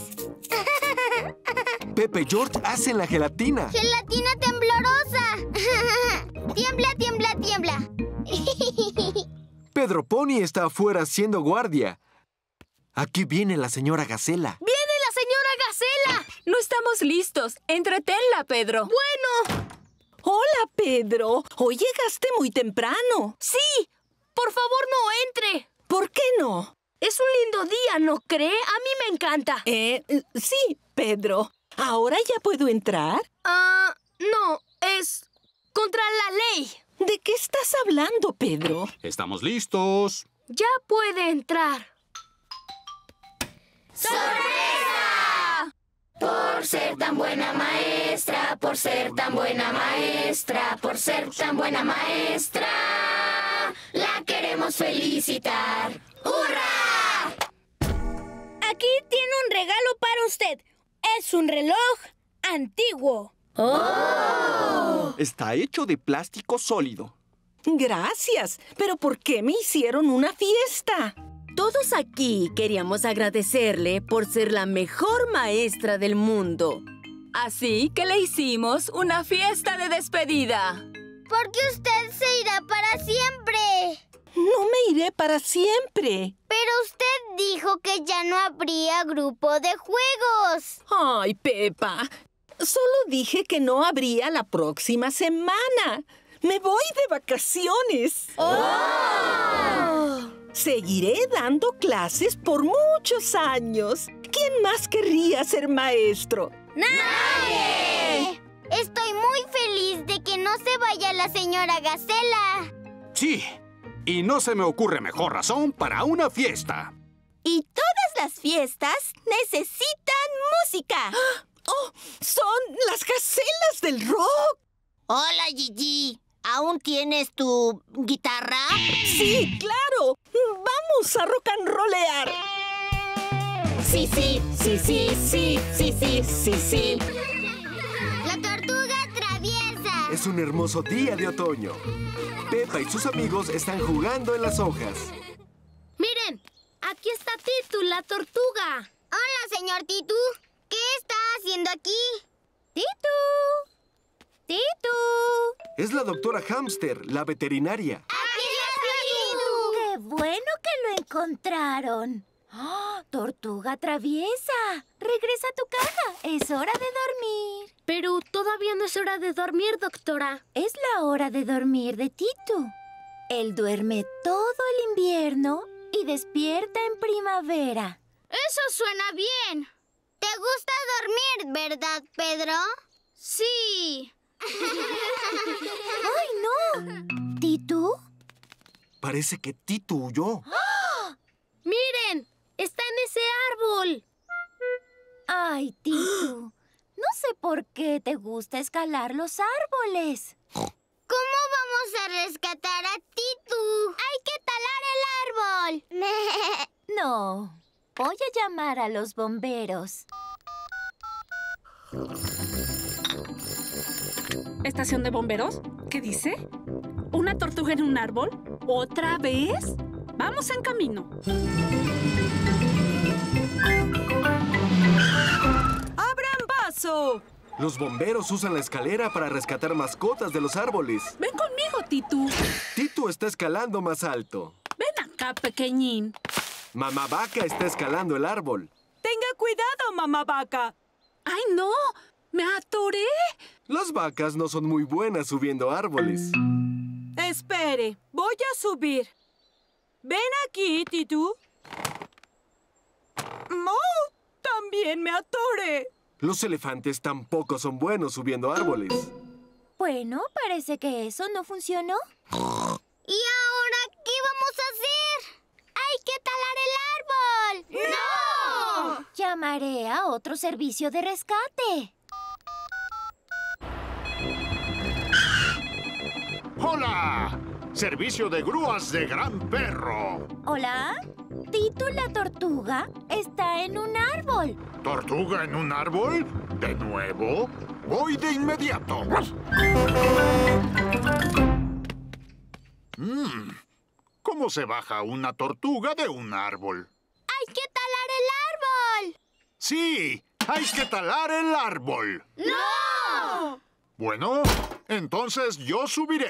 Pepe y George hacen la gelatina. ¡Gelatina temblorosa! ¡Tiembla, tiembla, tiembla! Pedro Pony está afuera haciendo guardia. Aquí viene la señora Gacela. ¡Viene la señora Gacela! No estamos listos. Entretenla, Pedro. Bueno. Hola, Pedro. Hoy llegaste muy temprano. Sí. Por favor, no entre. ¿Por qué no? Es un lindo día, ¿no cree? A mí me encanta. Sí, Pedro. ¿Ahora ya puedo entrar? No. Es contra la ley. ¿De qué estás hablando, Pedro? Estamos listos. Ya puede entrar. ¡Sorpresa! Por ser tan buena maestra, por ser tan buena maestra, por ser tan buena maestra, la queremos felicitar. ¡Hurra! Aquí tiene un regalo para usted. Es un reloj antiguo. ¡Oh! Está hecho de plástico sólido. Gracias. ¿Pero por qué me hicieron una fiesta? Todos aquí queríamos agradecerle por ser la mejor maestra del mundo. Así que le hicimos una fiesta de despedida. Porque usted se irá para siempre. No me iré para siempre. Pero usted dijo que ya no habría grupo de juegos. Ay, Pepa. Solo dije que no habría la próxima semana. Me voy de vacaciones. ¡Oh! Seguiré dando clases por muchos años. ¿Quién más querría ser maestro? ¡Nadie! Estoy muy feliz de que no se vaya la señora Gacela. Sí, y no se me ocurre mejor razón para una fiesta. Y todas las fiestas necesitan música. ¡Oh! ¡Son las Gacelas del Rock! Hola, Gigi. ¿Aún tienes tu guitarra? ¡Sí, claro! ¡Vamos a rock and rollear! Sí, sí, sí, sí, sí, sí, sí, sí, sí. La tortuga traviesa. Es un hermoso día de otoño. Pepa y sus amigos están jugando en las hojas. Miren, aquí está Titu, la tortuga. Hola, señor Titu. ¿Qué está haciendo aquí? ¡Titu! ¡Titu! Es la doctora Hamster, la veterinaria. ¡Aquí está Titu! ¡Qué bueno que lo encontraron! ¡Oh, tortuga traviesa! ¡Regresa a tu caja! ¡Es hora de dormir! Pero todavía no es hora de dormir, doctora. Es la hora de dormir de Titu. Él duerme todo el invierno y despierta en primavera. Eso suena bien. ¿Te gusta dormir, verdad, Pedro? Sí. ¡Ay, no! ¿Titu? Parece que Titu huyó. ¡Oh! ¡Miren! ¡Está en ese árbol! ¡Ay, Titu! No sé por qué te gusta escalar los árboles. ¿Cómo vamos a rescatar a Titu? ¡Hay que talar el árbol! No. Voy a llamar a los bomberos. ¿Estación de bomberos? ¿Qué dice? ¿Una tortuga en un árbol? ¿Otra vez? Vamos en camino. ¡Abran paso! Los bomberos usan la escalera para rescatar mascotas de los árboles. Ven conmigo, Titu. Titu está escalando más alto. Ven acá, pequeñín. Mamá Vaca está escalando el árbol. ¡Tenga cuidado, mamá vaca! ¡Ay, no! ¡Me atoré! Las vacas no son muy buenas subiendo árboles. Espere, voy a subir. Ven aquí, Titu. ¡Oh! También me atoré. Los elefantes tampoco son buenos subiendo árboles. Bueno, parece que eso no funcionó. ¿Y ahora qué vamos a hacer? ¡Hay que talar el árbol! ¡No! Llamaré a otro servicio de rescate. ¡Hola! Servicio de grúas de Gran Perro. ¿Hola? Titu la tortuga está en un árbol. ¿Tortuga en un árbol? ¿De nuevo? Voy de inmediato. ¿Cómo se baja una tortuga de un árbol? ¡Hay que talar el árbol! ¡Sí! ¡Hay que talar el árbol! ¡No! Bueno, entonces yo subiré.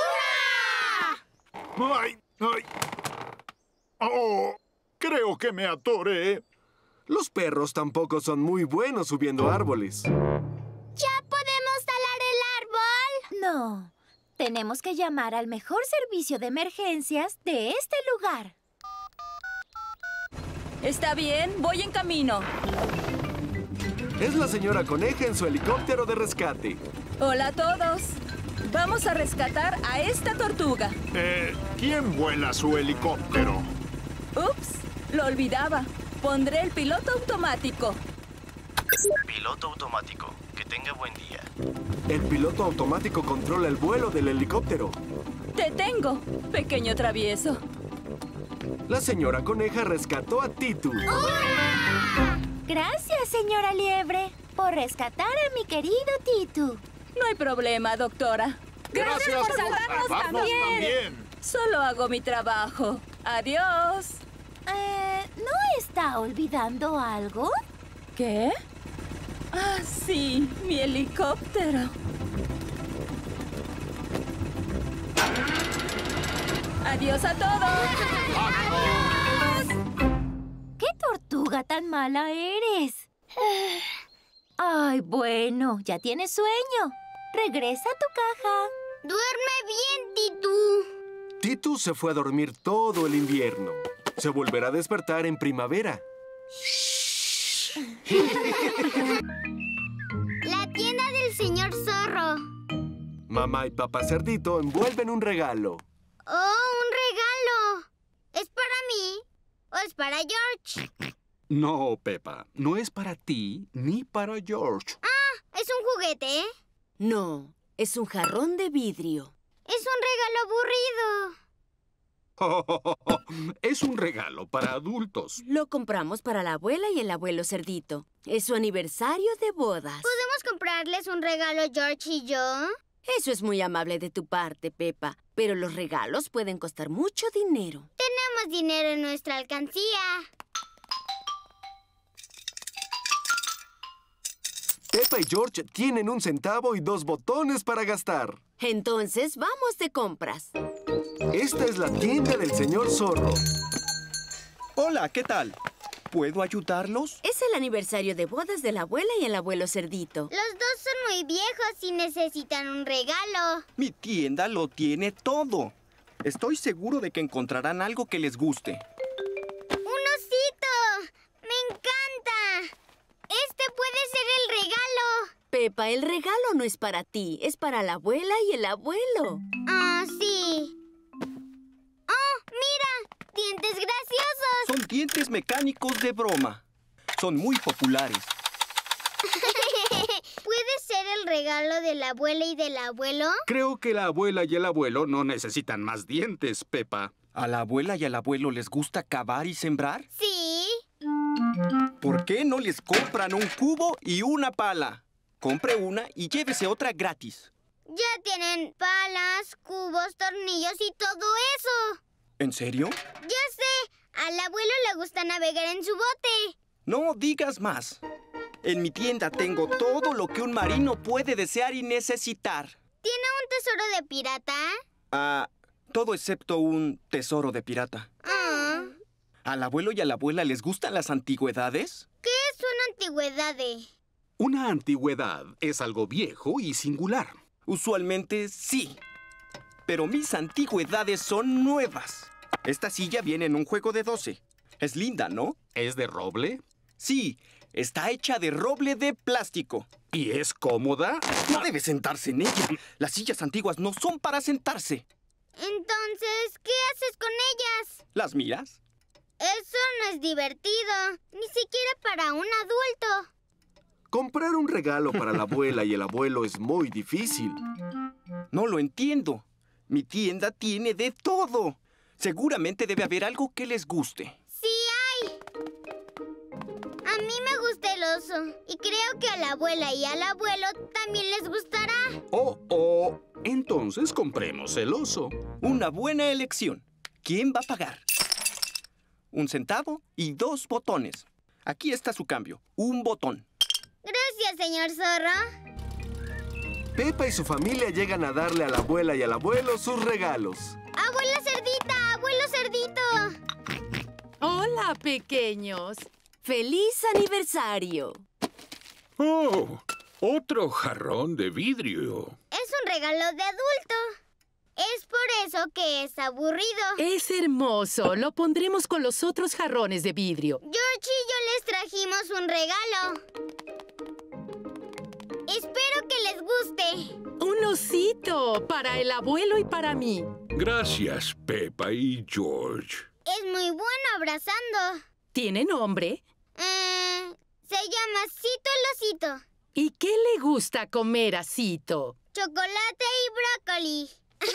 ¡Hurra! ¡Ay! ¡Ay! ¡Oh! Creo que me atoré. Los perros tampoco son muy buenos subiendo árboles. ¿Ya podemos talar el árbol? No. Tenemos que llamar al mejor servicio de emergencias de este lugar. Está bien, voy en camino. Es la señora Coneja en su helicóptero de rescate. Hola a todos. Vamos a rescatar a esta tortuga. ¿Quién vuela su helicóptero? Ups, lo olvidaba. Pondré el piloto automático. Piloto automático. Que tenga buen día. El piloto automático controla el vuelo del helicóptero. ¡Te tengo, pequeño travieso! La señora Coneja rescató a Titu. ¡Hurra! Gracias, señora Liebre, por rescatar a mi querido Titu. No hay problema, doctora. Gracias por salvarnos también. Solo hago mi trabajo. Adiós. ¿No está olvidando algo? ¿Qué? Ah, sí, mi helicóptero. ¡Adiós a todos! ¡Adiós! ¡Qué tortuga tan mala eres! Ay, bueno, ya tienes sueño. Regresa a tu caja. ¡Duerme bien, Titu! Titu se fue a dormir todo el invierno. Se volverá a despertar en primavera. La tienda del señor Zorro. Mamá y papá Cerdito envuelven un regalo. ¡Oh, un regalo! ¿Es para mí o es para George? No, Peppa. No es para ti ni para George. Ah, ¿es un juguete? No, es un jarrón de vidrio. Es un regalo aburrido. Es un regalo para adultos. Lo compramos para la abuela y el abuelo Cerdito. Es su aniversario de bodas. ¿Podemos comprarles un regalo, George y yo? Eso es muy amable de tu parte, Peppa. Pero los regalos pueden costar mucho dinero. Tenemos dinero en nuestra alcancía. Peppa y George tienen 1 centavo y 2 botones para gastar. Entonces, vamos de compras. Esta es la tienda del señor Zorro. Hola, ¿qué tal? ¿Puedo ayudarlos? Es el aniversario de bodas de la abuela y el abuelo Cerdito. Los dos son muy viejos y necesitan un regalo. Mi tienda lo tiene todo. Estoy seguro de que encontrarán algo que les guste. ¡Un osito! ¡Me encanta! ¡Este puede ser el regalo! Peppa, el regalo no es para ti, es para la abuela y el abuelo. Ah, sí. ¡Oh, mira! ¡Dientes graciosos! Son dientes mecánicos de broma. Son muy populares. ¿Puede ser el regalo de la abuela y del abuelo? Creo que la abuela y el abuelo no necesitan más dientes, Peppa. ¿A la abuela y al abuelo les gusta cavar y sembrar? Sí. ¿Por qué no les compran un cubo y una pala? Compre una y llévese otra gratis. Ya tienen palas, cubos, tornillos y todo eso. ¿En serio? Ya sé. Al abuelo le gusta navegar en su bote. No digas más. En mi tienda tengo todo lo que un marino puede desear y necesitar. ¿Tiene un tesoro de pirata? Todo excepto un tesoro de pirata. ¿Al abuelo y a la abuela les gustan las antigüedades? ¿Qué es una antigüedad? Una antigüedad es algo viejo y singular. Usualmente sí. Pero mis antigüedades son nuevas. Esta silla viene en un juego de 12. Es linda, ¿no? ¿Es de roble? Sí, está hecha de roble de plástico. ¿Y es cómoda? No debe sentarse en ella. Las sillas antiguas no son para sentarse. Entonces, ¿qué haces con ellas? ¿Las miras? Eso no es divertido, ni siquiera para un adulto. Comprar un regalo para la abuela y el abuelo es muy difícil. No lo entiendo. Mi tienda tiene de todo. Seguramente debe haber algo que les guste. ¡Sí hay! A mí me gusta el oso. Y creo que a la abuela y al abuelo también les gustará. Oh. Entonces compremos el oso. Una buena elección. ¿Quién va a pagar? 1 centavo y 2 botones. Aquí está su cambio. 1 botón. Gracias, señor zorro. Pepa y su familia llegan a darle a la abuela y al abuelo sus regalos. ¡Abuela cerdita! ¡Abuelo cerdito! Hola, pequeños. ¡Feliz aniversario! ¡Oh! Otro jarrón de vidrio. Es un regalo de adulto. Es por eso que es aburrido. Es hermoso. Lo pondremos con los otros jarrones de vidrio. George y yo les trajimos un regalo. Espero que les guste. Un osito para el abuelo y para mí. Gracias, Pepa y George. Es muy bueno abrazando. ¿Tiene nombre? Se llama Cito el osito. ¿Y qué le gusta comer a Cito? Chocolate y brócoli.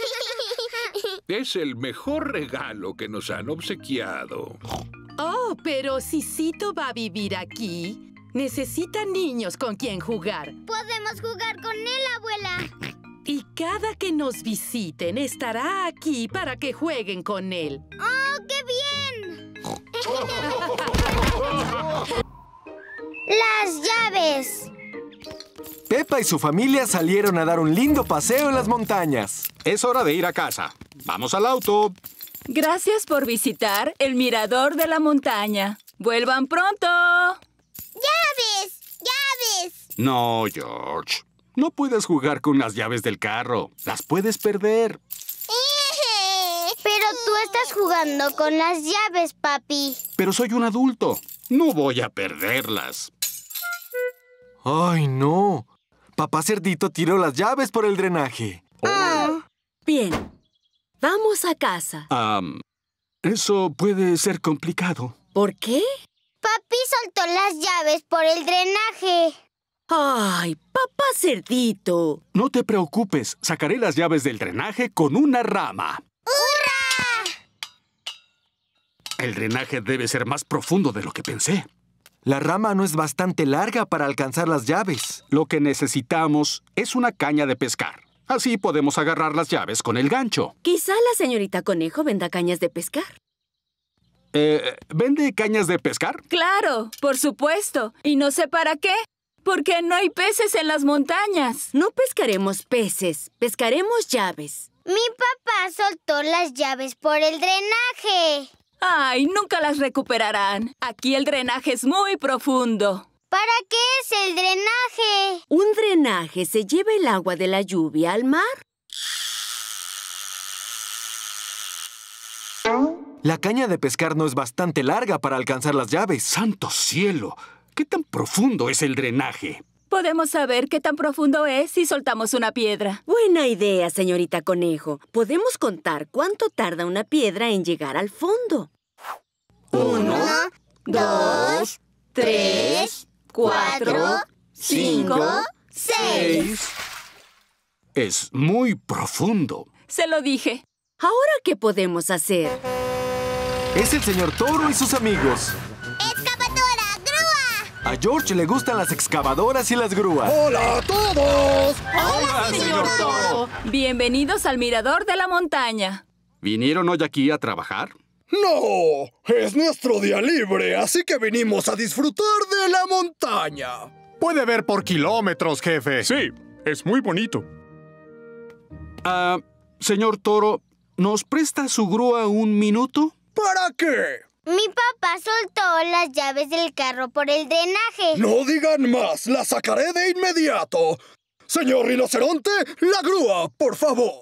Es el mejor regalo que nos han obsequiado. Oh, pero si Cito va a vivir aquí, necesita niños con quien jugar. Podemos jugar con él, abuela. Y cada que nos visiten, estará aquí para que jueguen con él. ¡Oh, qué bien! ¡Las llaves! Pepa y su familia salieron a dar un lindo paseo en las montañas. Es hora de ir a casa. ¡Vamos al auto! Gracias por visitar el mirador de la montaña. ¡Vuelvan pronto! ¡Llaves! ¡Llaves! No, George. No puedes jugar con las llaves del carro. Las puedes perder. Pero tú estás jugando con las llaves, papi. Pero soy un adulto. No voy a perderlas. ¡Ay, no! Papá Cerdito tiró las llaves por el drenaje. Bien. Vamos a casa. Eso puede ser complicado. ¿Por qué? Papi soltó las llaves por el drenaje. ¡Ay, papá Cerdito! No te preocupes. Sacaré las llaves del drenaje con una rama. ¡Hurra! El drenaje debe ser más profundo de lo que pensé. La rama no es bastante larga para alcanzar las llaves. Lo que necesitamos es una caña de pescar. Así podemos agarrar las llaves con el gancho. Quizá la señorita Conejo venda cañas de pescar. ¿Vende cañas de pescar? Claro, por supuesto. Y no sé para qué. Porque no hay peces en las montañas. No pescaremos peces, pescaremos llaves. Mi papá soltó las llaves por el drenaje. ¡Ay, nunca las recuperarán! Aquí el drenaje es muy profundo. ¿Para qué es el drenaje? Un drenaje se lleva el agua de la lluvia al mar. La caña de pescar no es bastante larga para alcanzar las llaves. ¡Santo cielo! ¿Qué tan profundo es el drenaje? Podemos saber qué tan profundo es si soltamos una piedra. Buena idea, señorita Conejo. Podemos contar cuánto tarda una piedra en llegar al fondo. 1, 2, 3, 4, 5, 6. Es muy profundo. Se lo dije. ¿Ahora qué podemos hacer? Es el señor Toro y sus amigos. A George le gustan las excavadoras y las grúas. ¡Hola a todos! ¡Hola, señor Toro! Bienvenidos al mirador de la montaña. ¿Vinieron hoy aquí a trabajar? ¡No! Es nuestro día libre, así que venimos a disfrutar de la montaña. Puede ver por kilómetros, jefe. Sí, es muy bonito. Señor Toro, ¿nos presta su grúa un minuto? ¿Para qué? Mi papá soltó las llaves del carro por el drenaje. No digan más, la sacaré de inmediato. Señor Rinoceronte, la grúa, por favor.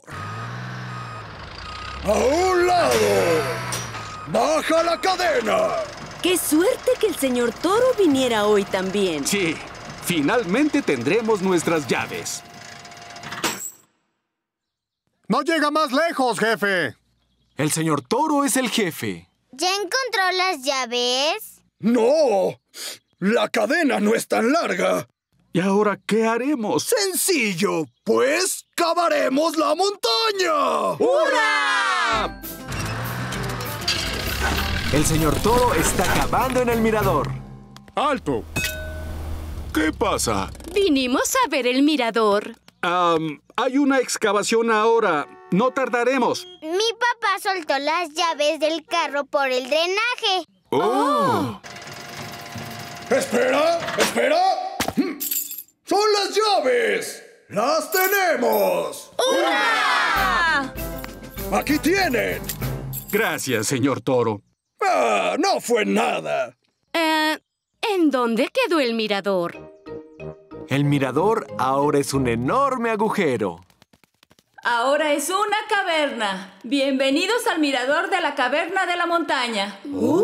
¡A un lado! ¡Baja la cadena! ¡Qué suerte que el señor Toro viniera hoy también! Sí, finalmente tendremos nuestras llaves. ¡No llega más lejos, jefe! El señor Toro es el jefe. ¿Ya encontró las llaves? ¡No! La cadena no es tan larga. ¿Y ahora qué haremos? ¡Sencillo! Pues cavaremos la montaña. ¡Hurra! El señor Toro está cavando en el mirador. ¡Alto! ¿Qué pasa? Vinimos a ver el mirador. Hay una excavación ahora. No tardaremos. Mi papá soltó las llaves del carro por el drenaje. ¡Oh! ¡Espera! ¡Espera! ¡Son las llaves! ¡Las tenemos! ¡Hurra! ¡Aquí tienen! Gracias, señor Toro. No fue nada. ¿En dónde quedó el mirador? El mirador ahora es un enorme agujero. Ahora es una caverna. Bienvenidos al mirador de la caverna de la montaña.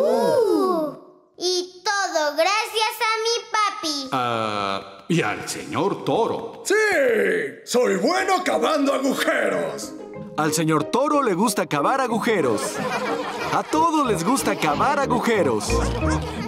Y todo gracias a mi papi. Y al señor Toro. ¡Sí! ¡Soy bueno cavando agujeros! Al señor Toro le gusta cavar agujeros. A todos les gusta cavar agujeros.